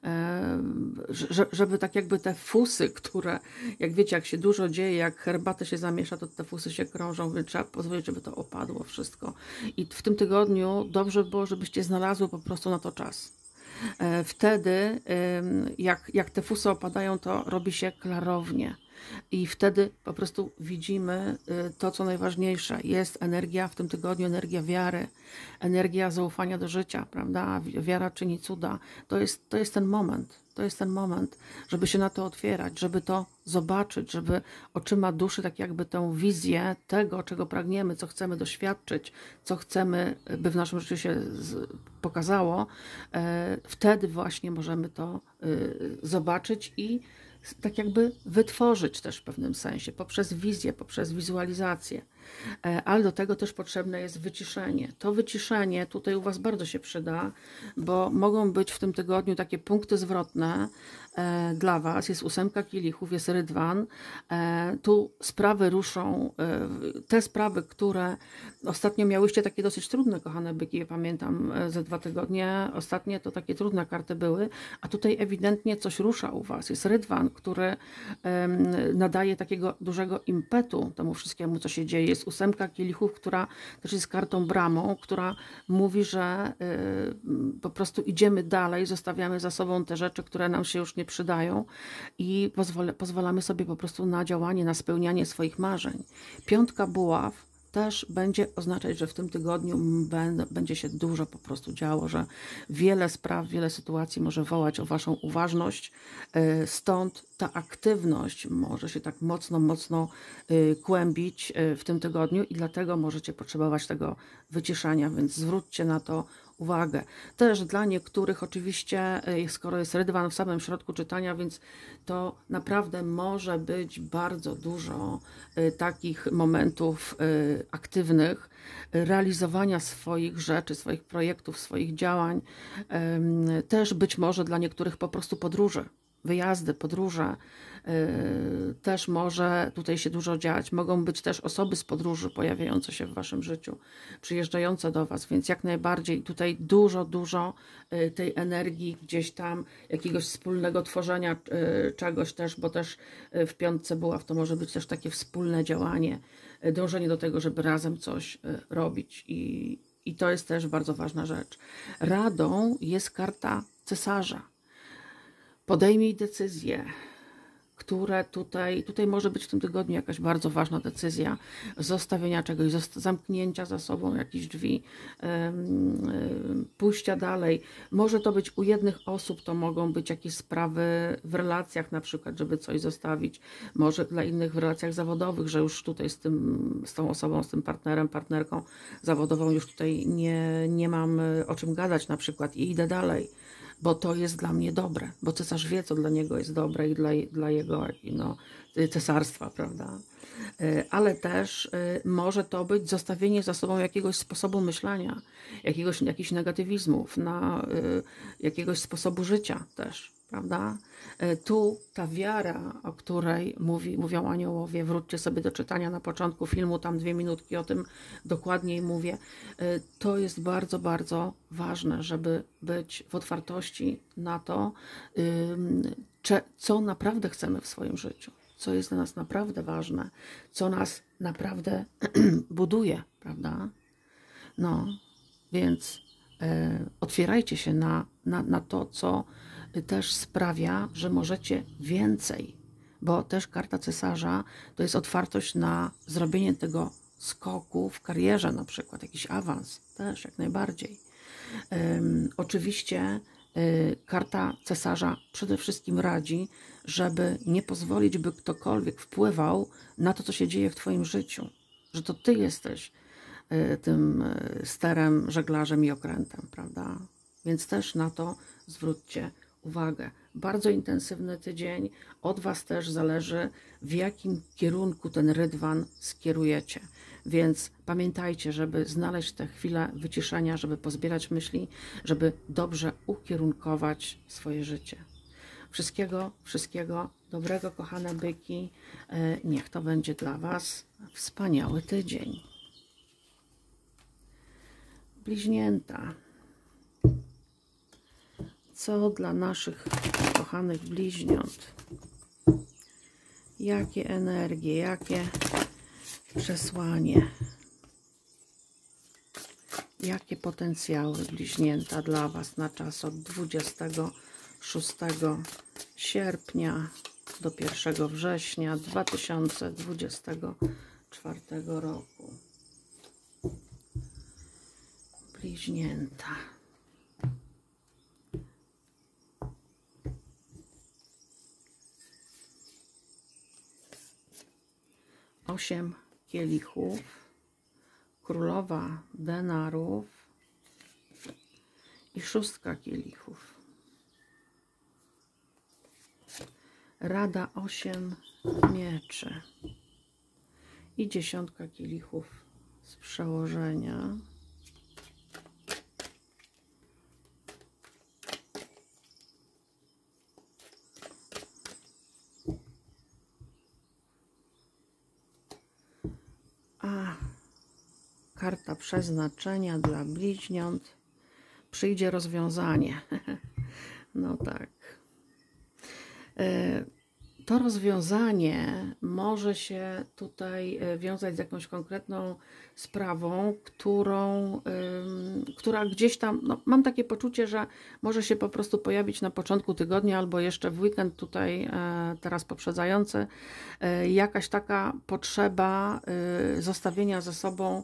żeby tak jakby te fusy, które, jak wiecie, jak się dużo dzieje, jak herbatę się zamiesza, to te fusy się krążą, więc trzeba pozwolić, żeby to opadło wszystko. I w tym tygodniu dobrze było, żebyście znalazły po prostu na to czas. Wtedy, jak, jak te fusy opadają, to robi się klarownie. I wtedy po prostu widzimy to, co najważniejsze. Jest energia w tym tygodniu, energia wiary, energia zaufania do życia, prawda? Wiara czyni cuda. To jest, to jest ten moment. To jest ten moment, żeby się na to otwierać, żeby to zobaczyć, żeby oczyma duszy tak jakby tę wizję tego, czego pragniemy, co chcemy doświadczyć, co chcemy, by w naszym życiu się pokazało. Wtedy właśnie możemy to zobaczyć i tak jakby wytworzyć też w pewnym sensie, poprzez wizję, poprzez wizualizację. Ale do tego też potrzebne jest wyciszenie. To wyciszenie tutaj u Was bardzo się przyda, bo mogą być w tym tygodniu takie punkty zwrotne e, dla Was. Jest ósemka kielichów, jest rydwan. E, tu sprawy ruszą, e, te sprawy, które ostatnio miałyście takie dosyć trudne, kochane byki, ja pamiętam ze dwa tygodnie, ostatnie to takie trudne karty były, a tutaj ewidentnie coś rusza u Was. Jest rydwan, który e, nadaje takiego dużego impetu temu wszystkiemu, co się dzieje. Jest ósemka kielichów, która też jest kartą bramą, która mówi, że y, po prostu idziemy dalej, zostawiamy za sobą te rzeczy, które nam się już nie przydają i pozwol, pozwalamy sobie po prostu na działanie, na spełnianie swoich marzeń. Piątka buław też będzie oznaczać, że w tym tygodniu będzie się dużo po prostu działo, że wiele spraw, wiele sytuacji może wołać o Waszą uważność, stąd ta aktywność może się tak mocno, mocno kłębić w tym tygodniu i dlatego możecie potrzebować tego wyciszania, więc zwróćcie na to uwagę. Też dla niektórych oczywiście, skoro jest rydwan w samym środku czytania, więc to naprawdę może być bardzo dużo takich momentów aktywnych, realizowania swoich rzeczy, swoich projektów, swoich działań. Też być może dla niektórych po prostu podróży. Wyjazdy, podróże, yy, też może tutaj się dużo dziać. Mogą być też osoby z podróży pojawiające się w Waszym życiu, przyjeżdżające do Was, więc jak najbardziej tutaj dużo, dużo yy, tej energii gdzieś tam, jakiegoś wspólnego tworzenia yy, czegoś też, bo też yy, w piątce buław to może być też takie wspólne działanie, yy, dążenie do tego, żeby razem coś yy, robić i, i to jest też bardzo ważna rzecz. Radą jest karta cesarza. Podejmij decyzje, które tutaj, tutaj może być w tym tygodniu jakaś bardzo ważna decyzja zostawienia czegoś, zamknięcia za sobą jakichś drzwi, pójścia dalej. Może to być u jednych osób, to mogą być jakieś sprawy w relacjach na przykład, żeby coś zostawić. Może dla innych w relacjach zawodowych, że już tutaj z, tym, z tą osobą, z tym partnerem, partnerką zawodową już tutaj nie, nie mam o czym gadać na przykład i idę dalej, bo to jest dla mnie dobre, bo cesarz wie, co dla niego jest dobre i dla, dla jego no, cesarstwa, prawda? Ale też może to być zostawienie za sobą jakiegoś sposobu myślenia, jakiegoś, jakichś negatywizmów, na jakiegoś sposobu życia też, prawda? Tu ta wiara, o której mówi, mówią aniołowie, wróćcie sobie do czytania na początku filmu, tam dwie minutki o tym dokładniej mówię, to jest bardzo, bardzo ważne, żeby być w otwartości na to, co naprawdę chcemy w swoim życiu, co jest dla nas naprawdę ważne, co nas naprawdę buduje, prawda? No, więc e, otwierajcie się na, na, na to, co też sprawia, że możecie więcej, bo też karta cesarza to jest otwartość na zrobienie tego skoku w karierze, na przykład jakiś awans, też jak najbardziej. Um, oczywiście Karta cesarza przede wszystkim radzi, żeby nie pozwolić, by ktokolwiek wpływał na to, co się dzieje w twoim życiu. Że to ty jesteś tym sterem, żeglarzem i okrętem, prawda? Więc też na to zwróćcie uwagę. Bardzo intensywny tydzień. Od was też zależy, w jakim kierunku ten rydwan skierujecie. Więc pamiętajcie, żeby znaleźć tę chwilę wyciszenia, żeby pozbierać myśli, żeby dobrze ukierunkować swoje życie. Wszystkiego, wszystkiego dobrego, kochane byki. Niech to będzie dla was wspaniały tydzień. Bliźnięta. Co dla naszych kochanych bliźniąt? Jakie energie, jakie przesłanie, jakie potencjały bliźnięta dla was na czas od dwudziestego szóstego sierpnia do pierwszego września dwa tysiące dwudziestego czwartego roku. Bliźnięta. Osiem kielichów, królowa denarów i szóstka kielichów. Rada osiem mieczy i dziesiątka kielichów z przełożenia. A karta przeznaczenia dla bliźniąt. Przyjdzie rozwiązanie. No tak. To rozwiązanie może się tutaj wiązać z jakąś konkretną sprawą, którą, która gdzieś tam, no, mam takie poczucie, że może się po prostu pojawić na początku tygodnia albo jeszcze w weekend tutaj teraz poprzedzający, jakaś taka potrzeba zostawienia ze sobą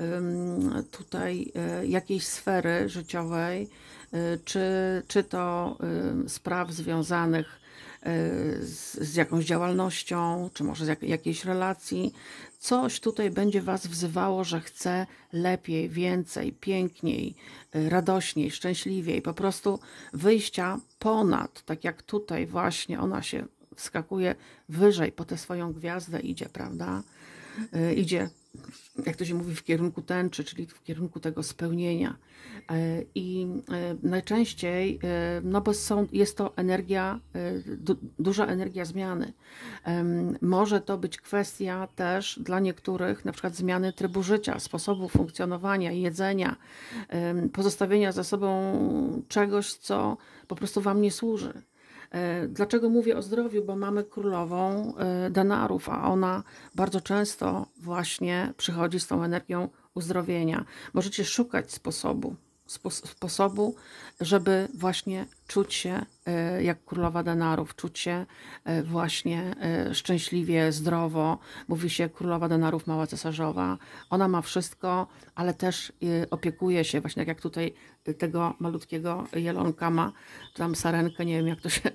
tutaj jakiejś sfery życiowej, czy, czy to spraw związanych z, z jakąś działalnością, czy może z jak, jakiejś relacji. Coś tutaj będzie was wzywało, że chce lepiej, więcej, piękniej, radośniej, szczęśliwiej, po prostu wyjścia ponad, tak jak tutaj właśnie ona się wskakuje wyżej, po tę swoją gwiazdę idzie, prawda? Idzie, jak to się mówi, w kierunku tęczy, czyli w kierunku tego spełnienia. I najczęściej, no bo są, jest to energia, du, duża energia zmiany. Może to być kwestia też dla niektórych, na przykład zmiany trybu życia, sposobu funkcjonowania, jedzenia, pozostawienia za sobą czegoś, co po prostu wam nie służy. Dlaczego mówię o zdrowiu? Bo mamy królową denarów, a ona bardzo często właśnie przychodzi z tą energią uzdrowienia. Możecie szukać sposobu, sposobu, żeby właśnie czuć się jak królowa denarów, czuć się właśnie szczęśliwie, zdrowo. Mówi się królowa denarów, mała cesarzowa. Ona ma wszystko, ale też opiekuje się, właśnie tak jak tutaj tego malutkiego jelonka ma, tam sarenkę, nie wiem jak to się,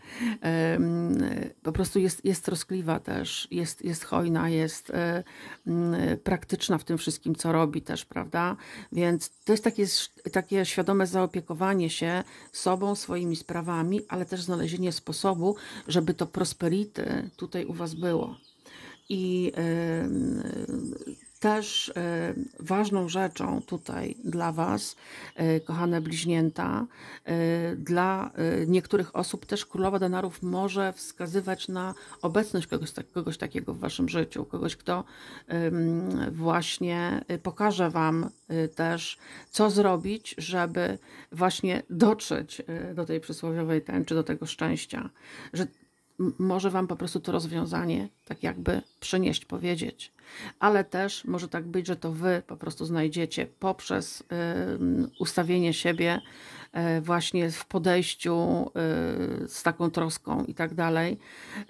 po prostu jest, jest troskliwa też, jest, jest hojna, jest praktyczna w tym wszystkim, co robi też, prawda? Więc to jest takie, takie świadome zaopiekowanie się sobą, swoimi sprawami, ale też znalezienie sposobu, żeby to prosperity tutaj u was było. I yy, też y, ważną rzeczą tutaj dla was, y, kochane bliźnięta, y, dla y, niektórych osób też królowa denarów może wskazywać na obecność kogoś, kogoś takiego w waszym życiu, kogoś, kto y, właśnie pokaże wam y, też, co zrobić, żeby właśnie dotrzeć y, do tej przysłowiowej tęczy, do tego szczęścia, że może wam po prostu to rozwiązanie tak jakby przynieść, powiedzieć. Ale też może tak być, że to wy po prostu znajdziecie poprzez y, ustawienie siebie y, właśnie w podejściu y, z taką troską i tak dalej, y,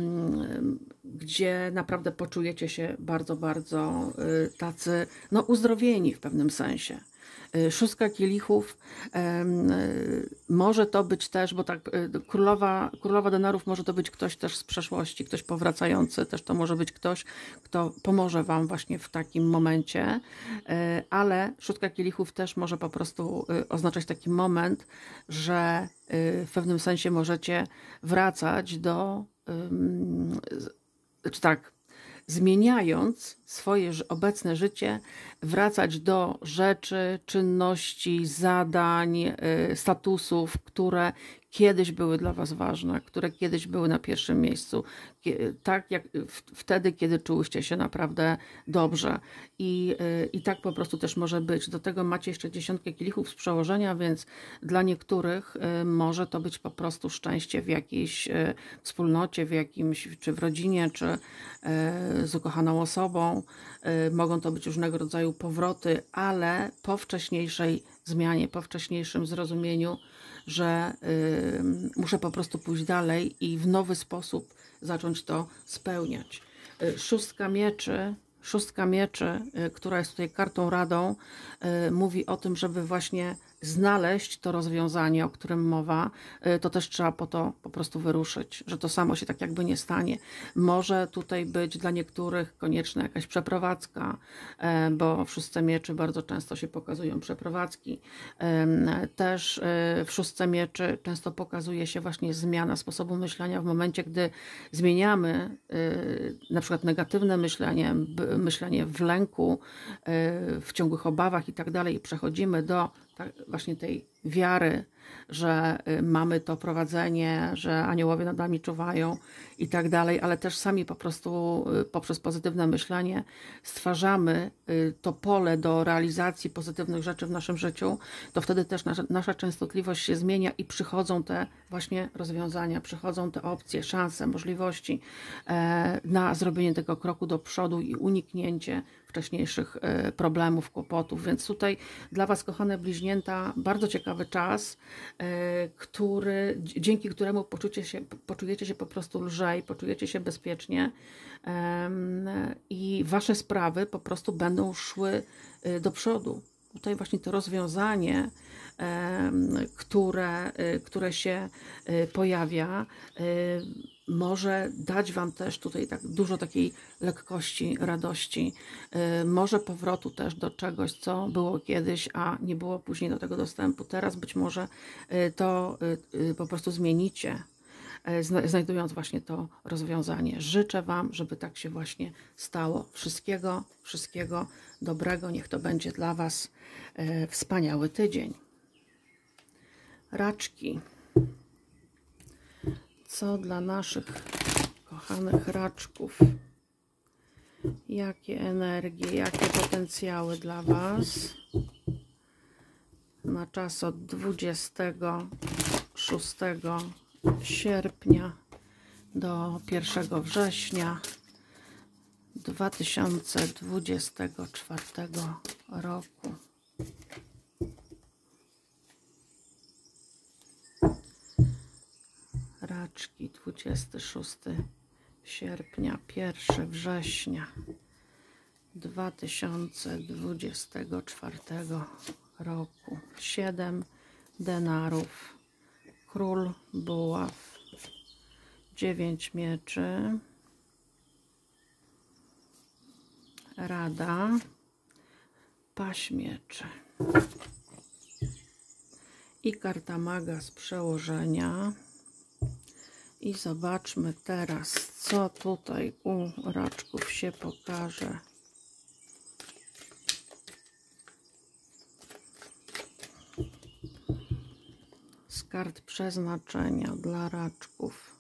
gdzie naprawdę poczujecie się bardzo, bardzo y, tacy no, uzdrowieni w pewnym sensie. Szóstka kielichów, może to być też, bo tak królowa, królowa denarów może to być ktoś też z przeszłości, ktoś powracający, też to może być ktoś, kto pomoże Wam właśnie w takim momencie, ale szóstka kielichów też może po prostu oznaczać taki moment, że w pewnym sensie możecie wracać do, czy tak, zmieniając swoje obecne życie, wracać do rzeczy, czynności, zadań, statusów, które kiedyś były dla Was ważne, które kiedyś były na pierwszym miejscu, tak jak wtedy, kiedy czułyście się naprawdę dobrze. I, i tak po prostu też może być. Do tego macie jeszcze dziesiątkę kielichów z przełożenia, więc dla niektórych może to być po prostu szczęście w jakiejś wspólnocie, w jakimś, czy w rodzinie, czy z ukochaną osobą. Mogą to być różnego rodzaju powroty, ale po wcześniejszej zmianie, po wcześniejszym zrozumieniu, że y, muszę po prostu pójść dalej i w nowy sposób zacząć to spełniać. Y, szóstka mieczy, szóstka mieczy, y, która jest tutaj kartą radą, y, mówi o tym, żeby właśnie znaleźć to rozwiązanie, o którym mowa, to też trzeba po to po prostu wyruszyć, że to samo się tak jakby nie stanie. Może tutaj być dla niektórych konieczna jakaś przeprowadzka, bo w szóstce mieczy bardzo często się pokazują przeprowadzki. Też w szóstce mieczy często pokazuje się właśnie zmiana sposobu myślenia w momencie, gdy zmieniamy na przykład negatywne myślenie, myślenie w lęku, w ciągłych obawach i tak dalej i przechodzimy do właśnie tej wiary, że mamy to prowadzenie, że aniołowie nad nami czuwają i tak dalej, ale też sami po prostu poprzez pozytywne myślenie stwarzamy to pole do realizacji pozytywnych rzeczy w naszym życiu, to wtedy też nasza, nasza częstotliwość się zmienia i przychodzą te właśnie rozwiązania, przychodzą te opcje, szanse, możliwości na zrobienie tego kroku do przodu i uniknięcie wcześniejszych problemów, kłopotów. Więc tutaj dla Was, kochane bliźnięta, bardzo ciekawy czas, który, dzięki któremu poczucie się, poczujecie się po prostu lżej, poczujecie się bezpiecznie i Wasze sprawy po prostu będą szły do przodu. Tutaj właśnie to rozwiązanie, które, które się pojawia, może dać Wam też tutaj tak dużo takiej lekkości, radości, może powrotu też do czegoś, co było kiedyś, a nie było później do tego dostępu. Teraz być może to po prostu zmienicie, znajdując właśnie to rozwiązanie. Życzę Wam, żeby tak się właśnie stało. Wszystkiego, wszystkiego dobrego. Niech to będzie dla Was wspaniały tydzień. Raczki. Co dla naszych kochanych raczków? Jakie energie, jakie potencjały dla Was na czas od dwudziestego szóstego sierpnia do pierwszego września dwa tysiące dwudziestego czwartego roku. Raczki, dwudziestego szóstego sierpnia, pierwszego września dwa tysiące dwudziestego czwartego roku. Siedem denarów, król buław, dziewięć mieczy, rada, paź mieczy i karta maga z przełożenia. I zobaczmy teraz, co tutaj u raczków się pokaże. Z kart przeznaczenia dla raczków.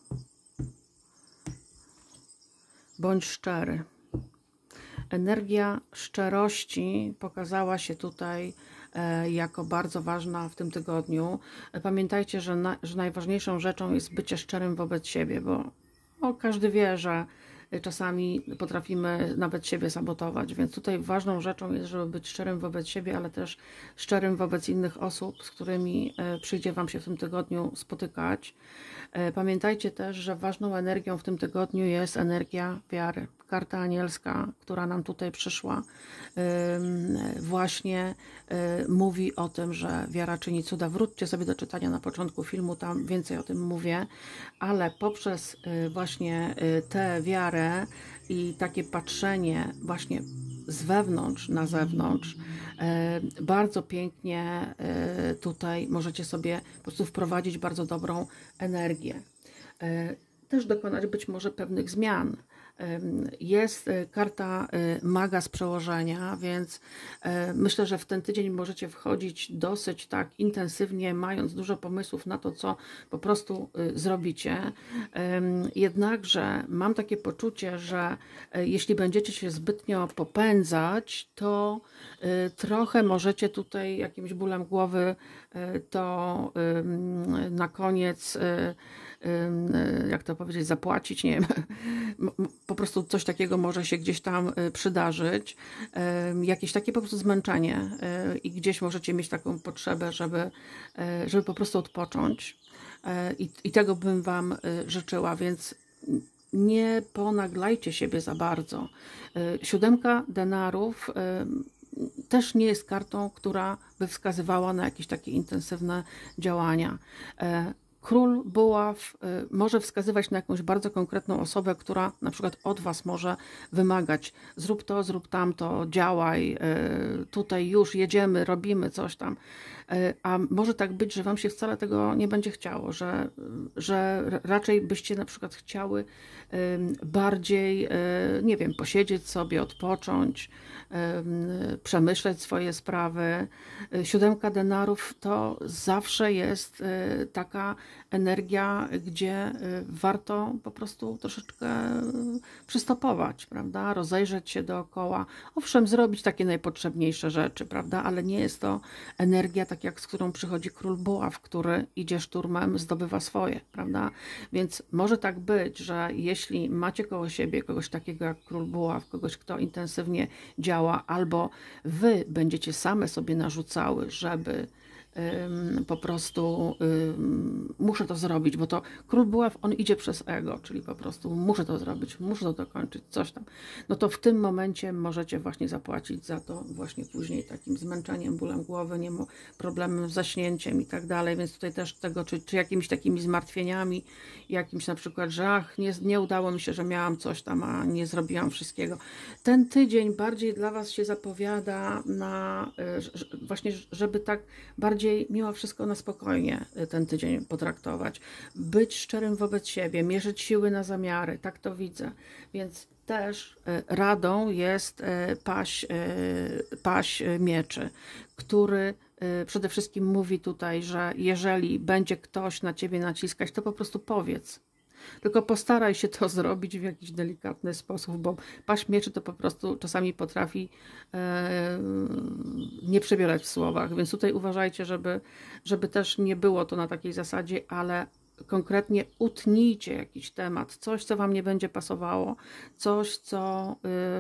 Bądź szczery. Energia szczerości pokazała się tutaj jako bardzo ważna w tym tygodniu. Pamiętajcie, że, na, że najważniejszą rzeczą jest bycie szczerym wobec siebie, bo no, każdy wie, że czasami potrafimy nawet siebie sabotować, więc tutaj ważną rzeczą jest, żeby być szczerym wobec siebie, ale też szczerym wobec innych osób, z którymi przyjdzie Wam się w tym tygodniu spotykać. Pamiętajcie też, że ważną energią w tym tygodniu jest energia wiary. karta anielska, która nam tutaj przyszła, właśnie mówi o tym, że wiara czyni cuda. Wróćcie sobie do czytania na początku filmu, tam więcej o tym mówię, ale poprzez właśnie tę wiarę i takie patrzenie właśnie z wewnątrz na zewnątrz, bardzo pięknie tutaj możecie sobie po prostu wprowadzić bardzo dobrą energię. Też dokonać być może pewnych zmian. Jest karta maga z przełożenia, więc myślę, że w ten tydzień możecie wchodzić dosyć tak intensywnie, mając dużo pomysłów na to, co po prostu zrobicie. Jednakże mam takie poczucie, że jeśli będziecie się zbytnio popędzać, to trochę możecie tutaj jakimś bólem głowy to na koniec, jak to powiedzieć, zapłacić, nie wiem, po prostu coś takiego może się gdzieś tam przydarzyć, jakieś takie po prostu zmęczenie i gdzieś możecie mieć taką potrzebę, żeby, żeby po prostu odpocząć i, i tego bym Wam życzyła, więc nie ponaglajcie siebie za bardzo. Siódemka denarów też nie jest kartą, która by wskazywała na jakieś takie intensywne działania. Król buław może wskazywać na jakąś bardzo konkretną osobę, która na przykład od Was może wymagać: zrób to, zrób tamto, działaj, tutaj już jedziemy, robimy coś tam. A może tak być, że Wam się wcale tego nie będzie chciało, że, że raczej byście na przykład chciały bardziej, nie wiem, posiedzieć sobie, odpocząć, przemyśleć swoje sprawy. Siódemka denarów to zawsze jest taka energia, gdzie warto po prostu troszeczkę przystopować, prawda? Rozejrzeć się dookoła. Owszem, zrobić takie najpotrzebniejsze rzeczy, prawda? Ale nie jest to energia, tak jak z którą przychodzi król buław, który idzie szturmem, zdobywa swoje, prawda? Więc może tak być, że jeśli macie koło siebie kogoś takiego jak król buław, kogoś, kto intensywnie działa, albo wy będziecie same sobie narzucały, żeby po prostu muszę to zrobić, bo to król buław, on idzie przez ego, czyli po prostu muszę to zrobić, muszę to dokończyć, coś tam. No to w tym momencie możecie właśnie zapłacić za to właśnie później takim zmęczeniem, bólem głowy, nie ma problemem z zaśnięciem i tak dalej, więc tutaj też tego, czy, czy jakimiś takimi zmartwieniami, jakimś na przykład, że ach, nie, nie udało mi się, że miałam coś tam, a nie zrobiłam wszystkiego. Ten tydzień bardziej dla Was się zapowiada na właśnie, żeby tak bardziej mimo wszystko na spokojnie ten tydzień potraktować. Być szczerym wobec siebie, mierzyć siły na zamiary, tak to widzę. Więc też radą jest paź, paź mieczy, który przede wszystkim mówi tutaj, że jeżeli będzie ktoś na Ciebie naciskać, to po prostu powiedz. Tylko postaraj się to zrobić w jakiś delikatny sposób, bo paź mieczy to po prostu czasami potrafi e, nie przebierać w słowach, więc tutaj uważajcie, żeby, żeby też nie było to na takiej zasadzie, ale konkretnie utnijcie jakiś temat, coś, co Wam nie będzie pasowało, coś, co...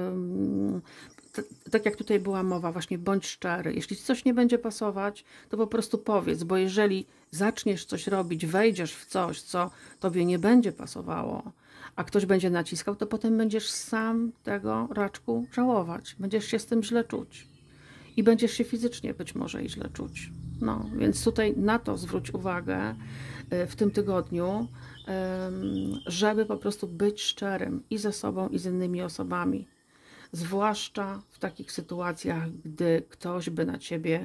Yy, tak jak tutaj była mowa, właśnie bądź szczery. Jeśli coś nie będzie pasować, to po prostu powiedz, bo jeżeli zaczniesz coś robić, wejdziesz w coś, co Tobie nie będzie pasowało, a ktoś będzie naciskał, to potem będziesz sam tego raczku żałować. Będziesz się z tym źle czuć. I będziesz się fizycznie być może i źle czuć. No, więc tutaj na to zwróć uwagę w tym tygodniu, żeby po prostu być szczerym i ze sobą, i z innymi osobami. Zwłaszcza w takich sytuacjach, gdy ktoś by na Ciebie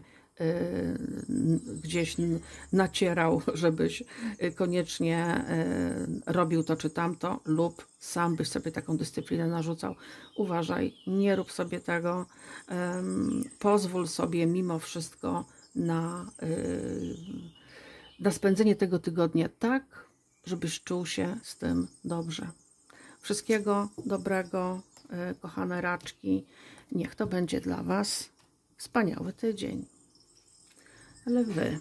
y, gdzieś nacierał, żebyś koniecznie y, robił to czy tamto, lub sam byś sobie taką dyscyplinę narzucał. Uważaj, nie rób sobie tego, y, pozwól sobie mimo wszystko na, y, na spędzenie tego tygodnia tak, żebyś czuł się z tym dobrze. Wszystkiego dobrego, kochane raczki. Niech to będzie dla Was wspaniały tydzień. Ale Wy,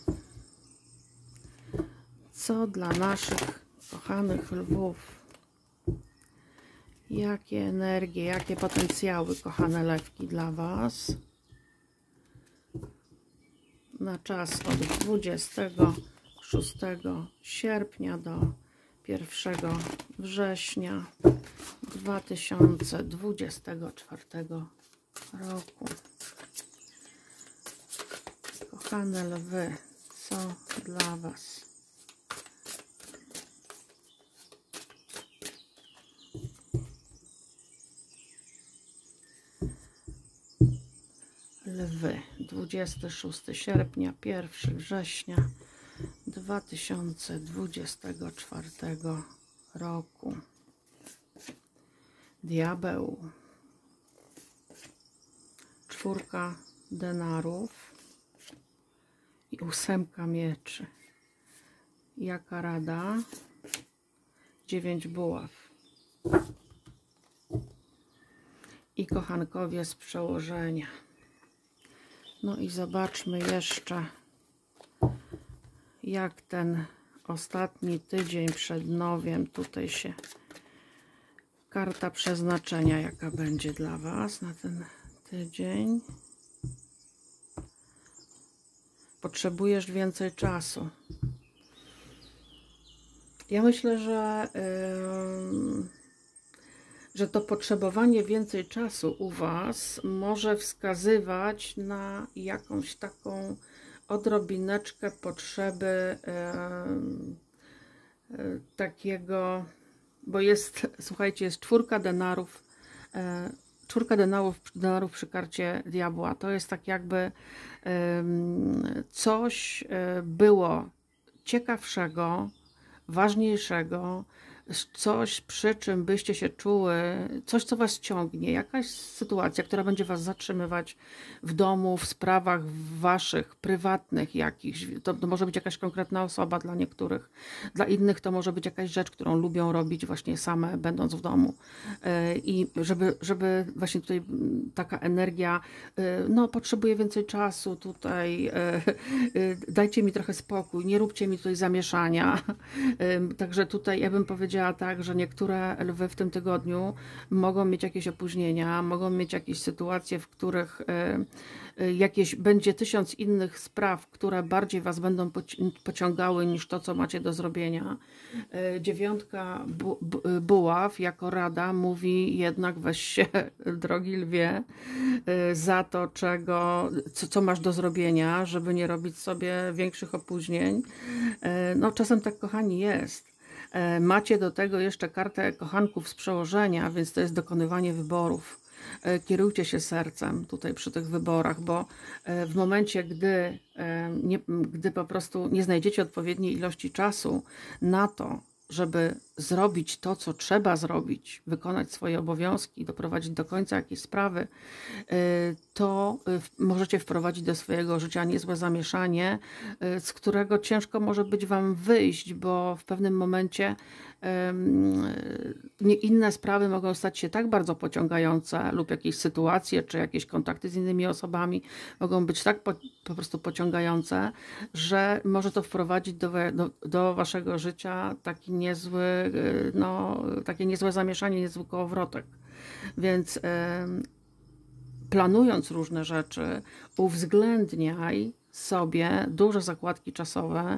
co dla naszych kochanych lwów? Jakie energie, jakie potencjały, kochane lewki, dla Was na czas od dwudziestego szóstego sierpnia do pierwszego września dwa tysiące dwudziestego czwartego roku. Kochane lwy, co dla Was? Lwy, dwudziestego szóstego sierpnia, pierwszego września dwa tysiące dwudziestego czwartego roku. Diabeł, czwórka denarów i ósemka mieczy. Jaka rada? Dziewięć buław. I kochankowie z przełożenia. No i zobaczmy jeszcze, jak ten ostatni tydzień przed nowiem tutaj się karta przeznaczenia, jaka będzie dla Was na ten tydzień. Potrzebujesz więcej czasu. Ja myślę, że, yy, że to potrzebowanie więcej czasu u Was może wskazywać na jakąś taką odrobineczkę potrzeby yy, yy, takiego, bo jest, słuchajcie, jest czwórka denarów, yy, czwórka denarów, denarów przy karcie diabła. To jest tak jakby yy, coś yy, było ciekawszego, ważniejszego, coś, przy czym byście się czuły, coś, co Was ciągnie, jakaś sytuacja, która będzie Was zatrzymywać w domu, w sprawach Waszych, prywatnych jakichś. To, to może być jakaś konkretna osoba dla niektórych, dla innych to może być jakaś rzecz, którą lubią robić właśnie same, będąc w domu. I żeby, żeby właśnie tutaj taka energia, no potrzebuję więcej czasu tutaj, dajcie mi trochę spokój, nie róbcie mi tutaj zamieszania. Także tutaj ja bym powiedziała tak, że niektóre lwy w tym tygodniu mogą mieć jakieś opóźnienia, mogą mieć jakieś sytuacje, w których jakieś będzie tysiąc innych spraw, które bardziej Was będą pociągały niż to, co macie do zrobienia. Dziewiątka bu bu buław jako rada mówi jednak weź się, drogi lwie, za to, czego, co, co masz do zrobienia, żeby nie robić sobie większych opóźnień. No czasem tak, kochani, jest. Macie do tego jeszcze kartę kochanków z przełożenia, więc to jest dokonywanie wyborów. Kierujcie się sercem tutaj przy tych wyborach, bo w momencie, gdy, nie, gdy po prostu nie znajdziecie odpowiedniej ilości czasu na to, żeby zrobić to, co trzeba zrobić, wykonać swoje obowiązki, doprowadzić do końca jakieś sprawy, to możecie wprowadzić do swojego życia niezłe zamieszanie, z którego ciężko może być Wam wyjść, bo w pewnym momencie inne sprawy mogą stać się tak bardzo pociągające lub jakieś sytuacje, czy jakieś kontakty z innymi osobami mogą być tak po, po prostu pociągające, że może to wprowadzić do, do, do Waszego życia taki niezły, no, takie niezłe zamieszanie, niezły kołowrotek. Więc planując różne rzeczy, uwzględniaj sobie duże zakładki czasowe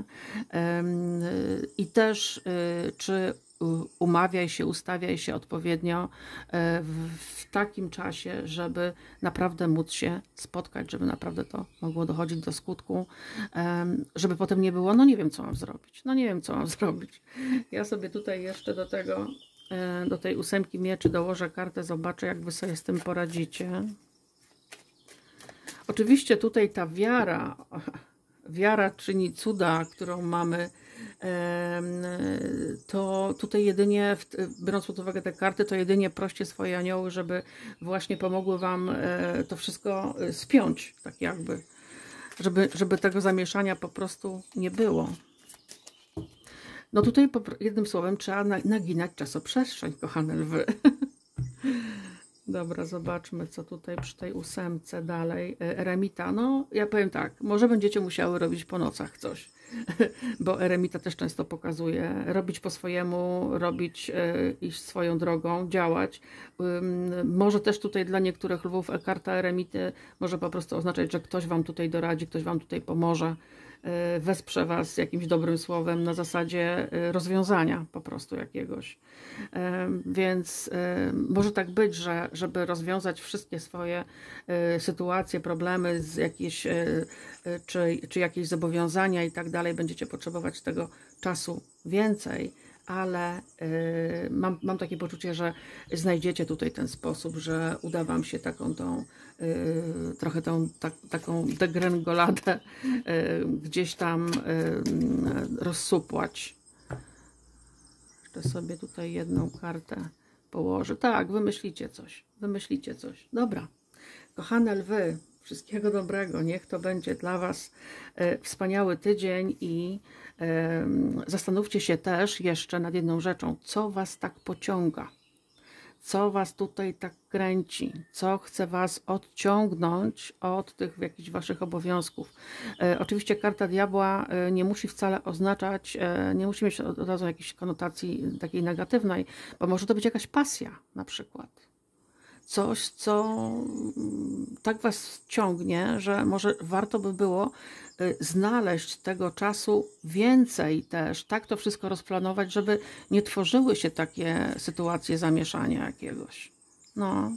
i też czy umawiaj się, ustawiaj się odpowiednio w takim czasie, żeby naprawdę móc się spotkać, żeby naprawdę to mogło dochodzić do skutku, żeby potem nie było, no nie wiem, co mam zrobić, no nie wiem, co mam zrobić. Ja sobie tutaj jeszcze do tego, do tej ósemki mieczy dołożę kartę, zobaczę, jak Wy sobie z tym poradzicie. Oczywiście tutaj ta wiara, wiara czyni cuda, którą mamy, to tutaj jedynie, biorąc pod uwagę te karty, to jedynie proście swoje anioły, żeby właśnie pomogły Wam to wszystko spiąć, tak jakby, żeby, żeby tego zamieszania po prostu nie było. No tutaj jednym słowem trzeba naginać czasoprzestrzeń, kochane lwy. Dobra, zobaczmy, co tutaj przy tej ósemce dalej. Eremita, no ja powiem tak, może będziecie musiały robić po nocach coś, bo eremita też często pokazuje, robić po swojemu, robić, iść swoją drogą, działać. Może też tutaj dla niektórych lwów karta eremity może po prostu oznaczać, że ktoś Wam tutaj doradzi, ktoś Wam tutaj pomoże. wesprze Was jakimś dobrym słowem na zasadzie rozwiązania po prostu jakiegoś. Więc może tak być, że żeby rozwiązać wszystkie swoje sytuacje, problemy, z jakieś, czy, czy jakieś zobowiązania i tak dalej, będziecie potrzebować tego czasu więcej, ale y, mam, mam takie poczucie, że znajdziecie tutaj ten sposób, że uda Wam się taką tą, y, trochę tą tak, taką degrengoladę y, gdzieś tam y, rozsupłać. Jeszcze sobie tutaj jedną kartę położę. Tak, wymyślicie coś, wymyślicie coś. Dobra, kochane lwy, wszystkiego dobrego. Niech to będzie dla Was y, wspaniały tydzień i zastanówcie się też jeszcze nad jedną rzeczą, co Was tak pociąga, co Was tutaj tak kręci, co chce Was odciągnąć od tych jakichś Waszych obowiązków. E, oczywiście karta diabła e, nie musi wcale oznaczać, e, nie musi mieć od razu jakiejś konotacji takiej negatywnej, bo może to być jakaś pasja na przykład. Coś, co tak Was ciągnie, że może warto by było znaleźć tego czasu więcej też, tak to wszystko rozplanować, żeby nie tworzyły się takie sytuacje zamieszania jakiegoś. No.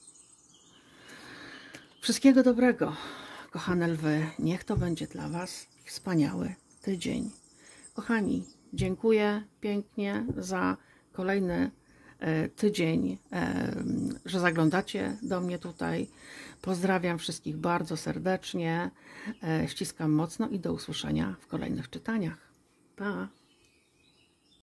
Wszystkiego dobrego, kochane lwy. Niech to będzie dla Was wspaniały tydzień. Kochani, dziękuję pięknie za kolejny tydzień, że zaglądacie do mnie tutaj. Pozdrawiam wszystkich bardzo serdecznie, ściskam mocno i do usłyszenia w kolejnych czytaniach. Pa!